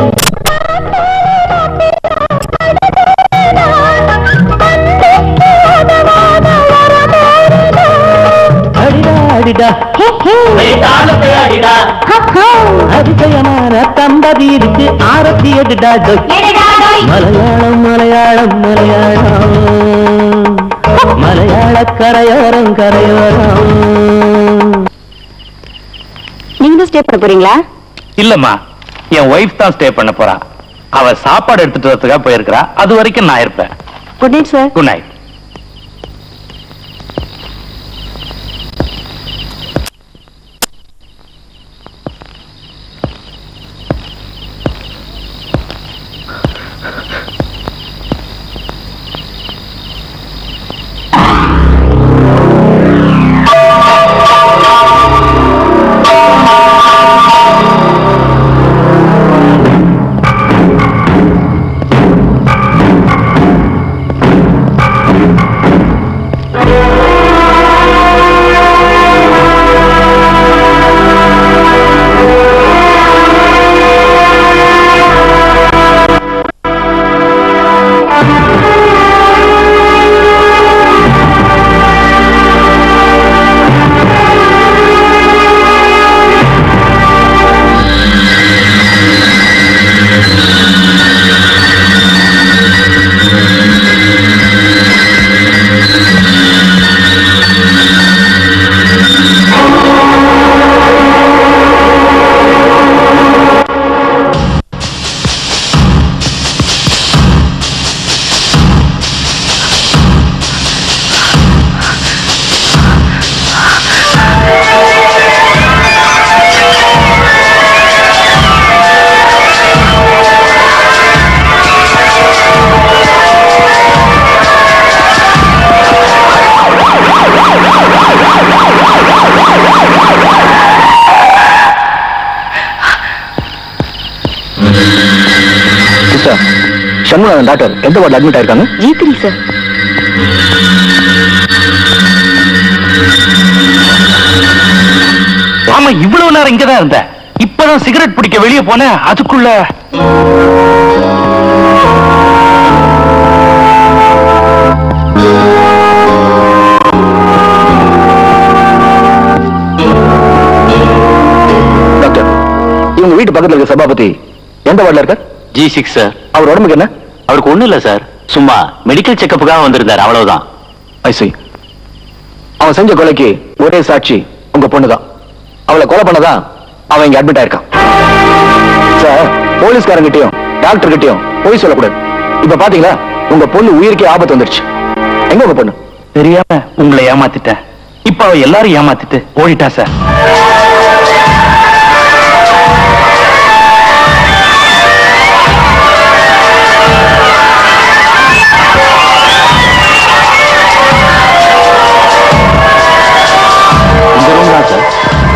அதிசயமான தம்பதி இருக்கு ஆரத்தி எடுடா மலையாளம் மலையாளம் மலையாளம் மலையாள கரையோரம் கரையோரம். நீங்க ஸ்டே பண்ண போறீங்களா? இல்லம்மா, என் ஒய்ஃப் தான் ஸ்டே பண்ண போறா. அவ சாப்பாடு எடுத்துட்டு வரதுக்காக போயிருக்கிறா. அது வரைக்கும் நான் இருப்பேன். Good night sir. Good night. Shanmugam doctor எந்த வார்டில் அட்மிட் ஆயிருக்காங்க? G three sir. ஆமா, இவ்வளவு நேரம் இங்கதான் இருந்த. இப்பதான் சிகரெட் பிடிக்க வெளியே போன. அதுக்குள்ள டாக்டர், இவங்க வீட்டு பக்கத்துல இருக்க சபாபதி எந்த வார்டில் இருக்க? G six sir. அவர் உடம்புக்கு என்ன? அவருக்கு ஒண்ணும் இல்ல சார், சும்மா மெடிக்கல் செக்கப்புக்காக வந்திருந்தார், அவ்வளவுதான். ஐ see. அவன் செஞ்ச கொலைக்கு ஒரே சாட்சி உங்க பொண்ணுதான். அவளை கொலை பண்ணதான் அவன் இங்க அட்மிட் ஆயிருக்கான். சார், போலீஸ்காரங்கிட்டையும் டாக்டர் கிட்டையும் போய் சொல்லக்கூடாது. இப்ப பாத்தீங்களா, உங்க பொண்ணு உயிருக்கே ஆபத்து வந்துருச்சு. எங்க உங்க பொண்ணு? தெரியாம உங்களை ஏமாத்திட்டேன். இப்ப அவ எல்லாரும் ஏமாத்திட்டு ஓடிட்டா சார். இந்த ரூம் தான் சார்.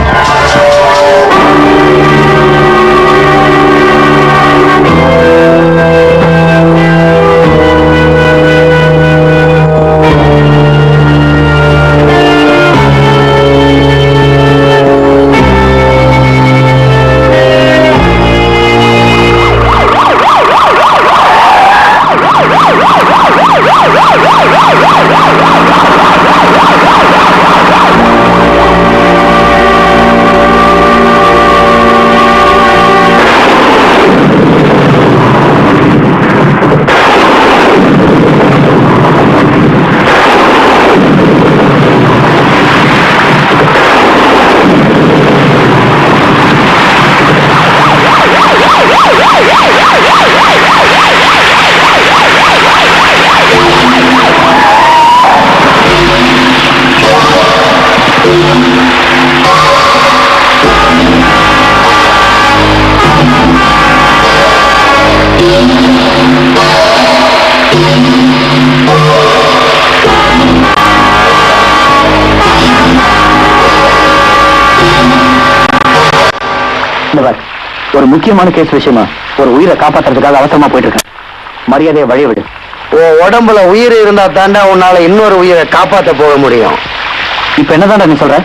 ஒரு முக்கியமான கேஸ் விஷயமா ஒரு உயிரை காப்பாத்துறதுக்காக அவசரமா போயிட்டு இருக்கேன். மரியாதையை வழிய விடு. உடம்புல உயிர் இருந்தா தாண்டா உன்னால இன்னொரு உயிரை காப்பாத்த போக முடியும். இப்ப என்னதான் நீ சொல்ற?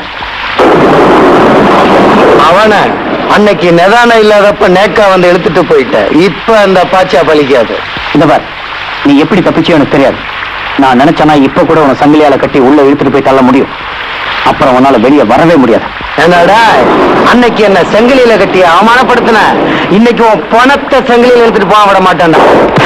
அவன அன்னைக்கு நிதானம் இல்லாதப்ப நேக்கா வந்து எடுத்துட்டு போயிட்ட. இப்ப அந்த பாச்சா பலிக்காது. இந்த பார், நீ எப்படி தப்பிச்சோ எனக்கு தெரியாது. நான் நினைச்சேன்னா இப்ப கூட உன சங்கிலியால கட்டி உள்ள இழுத்துட்டு போய் தள்ள முடியும். அப்புறம் உன்னால வெளியே வரவே முடியாது. என்னடா, அன்னைக்கு என்ன செங்கிலியில கட்டி அவமானப்படுத்தின, இன்னைக்கு உன் பணத்தை செங்கிலியில எடுத்துட்டு போக விட மாட்டேன்டா.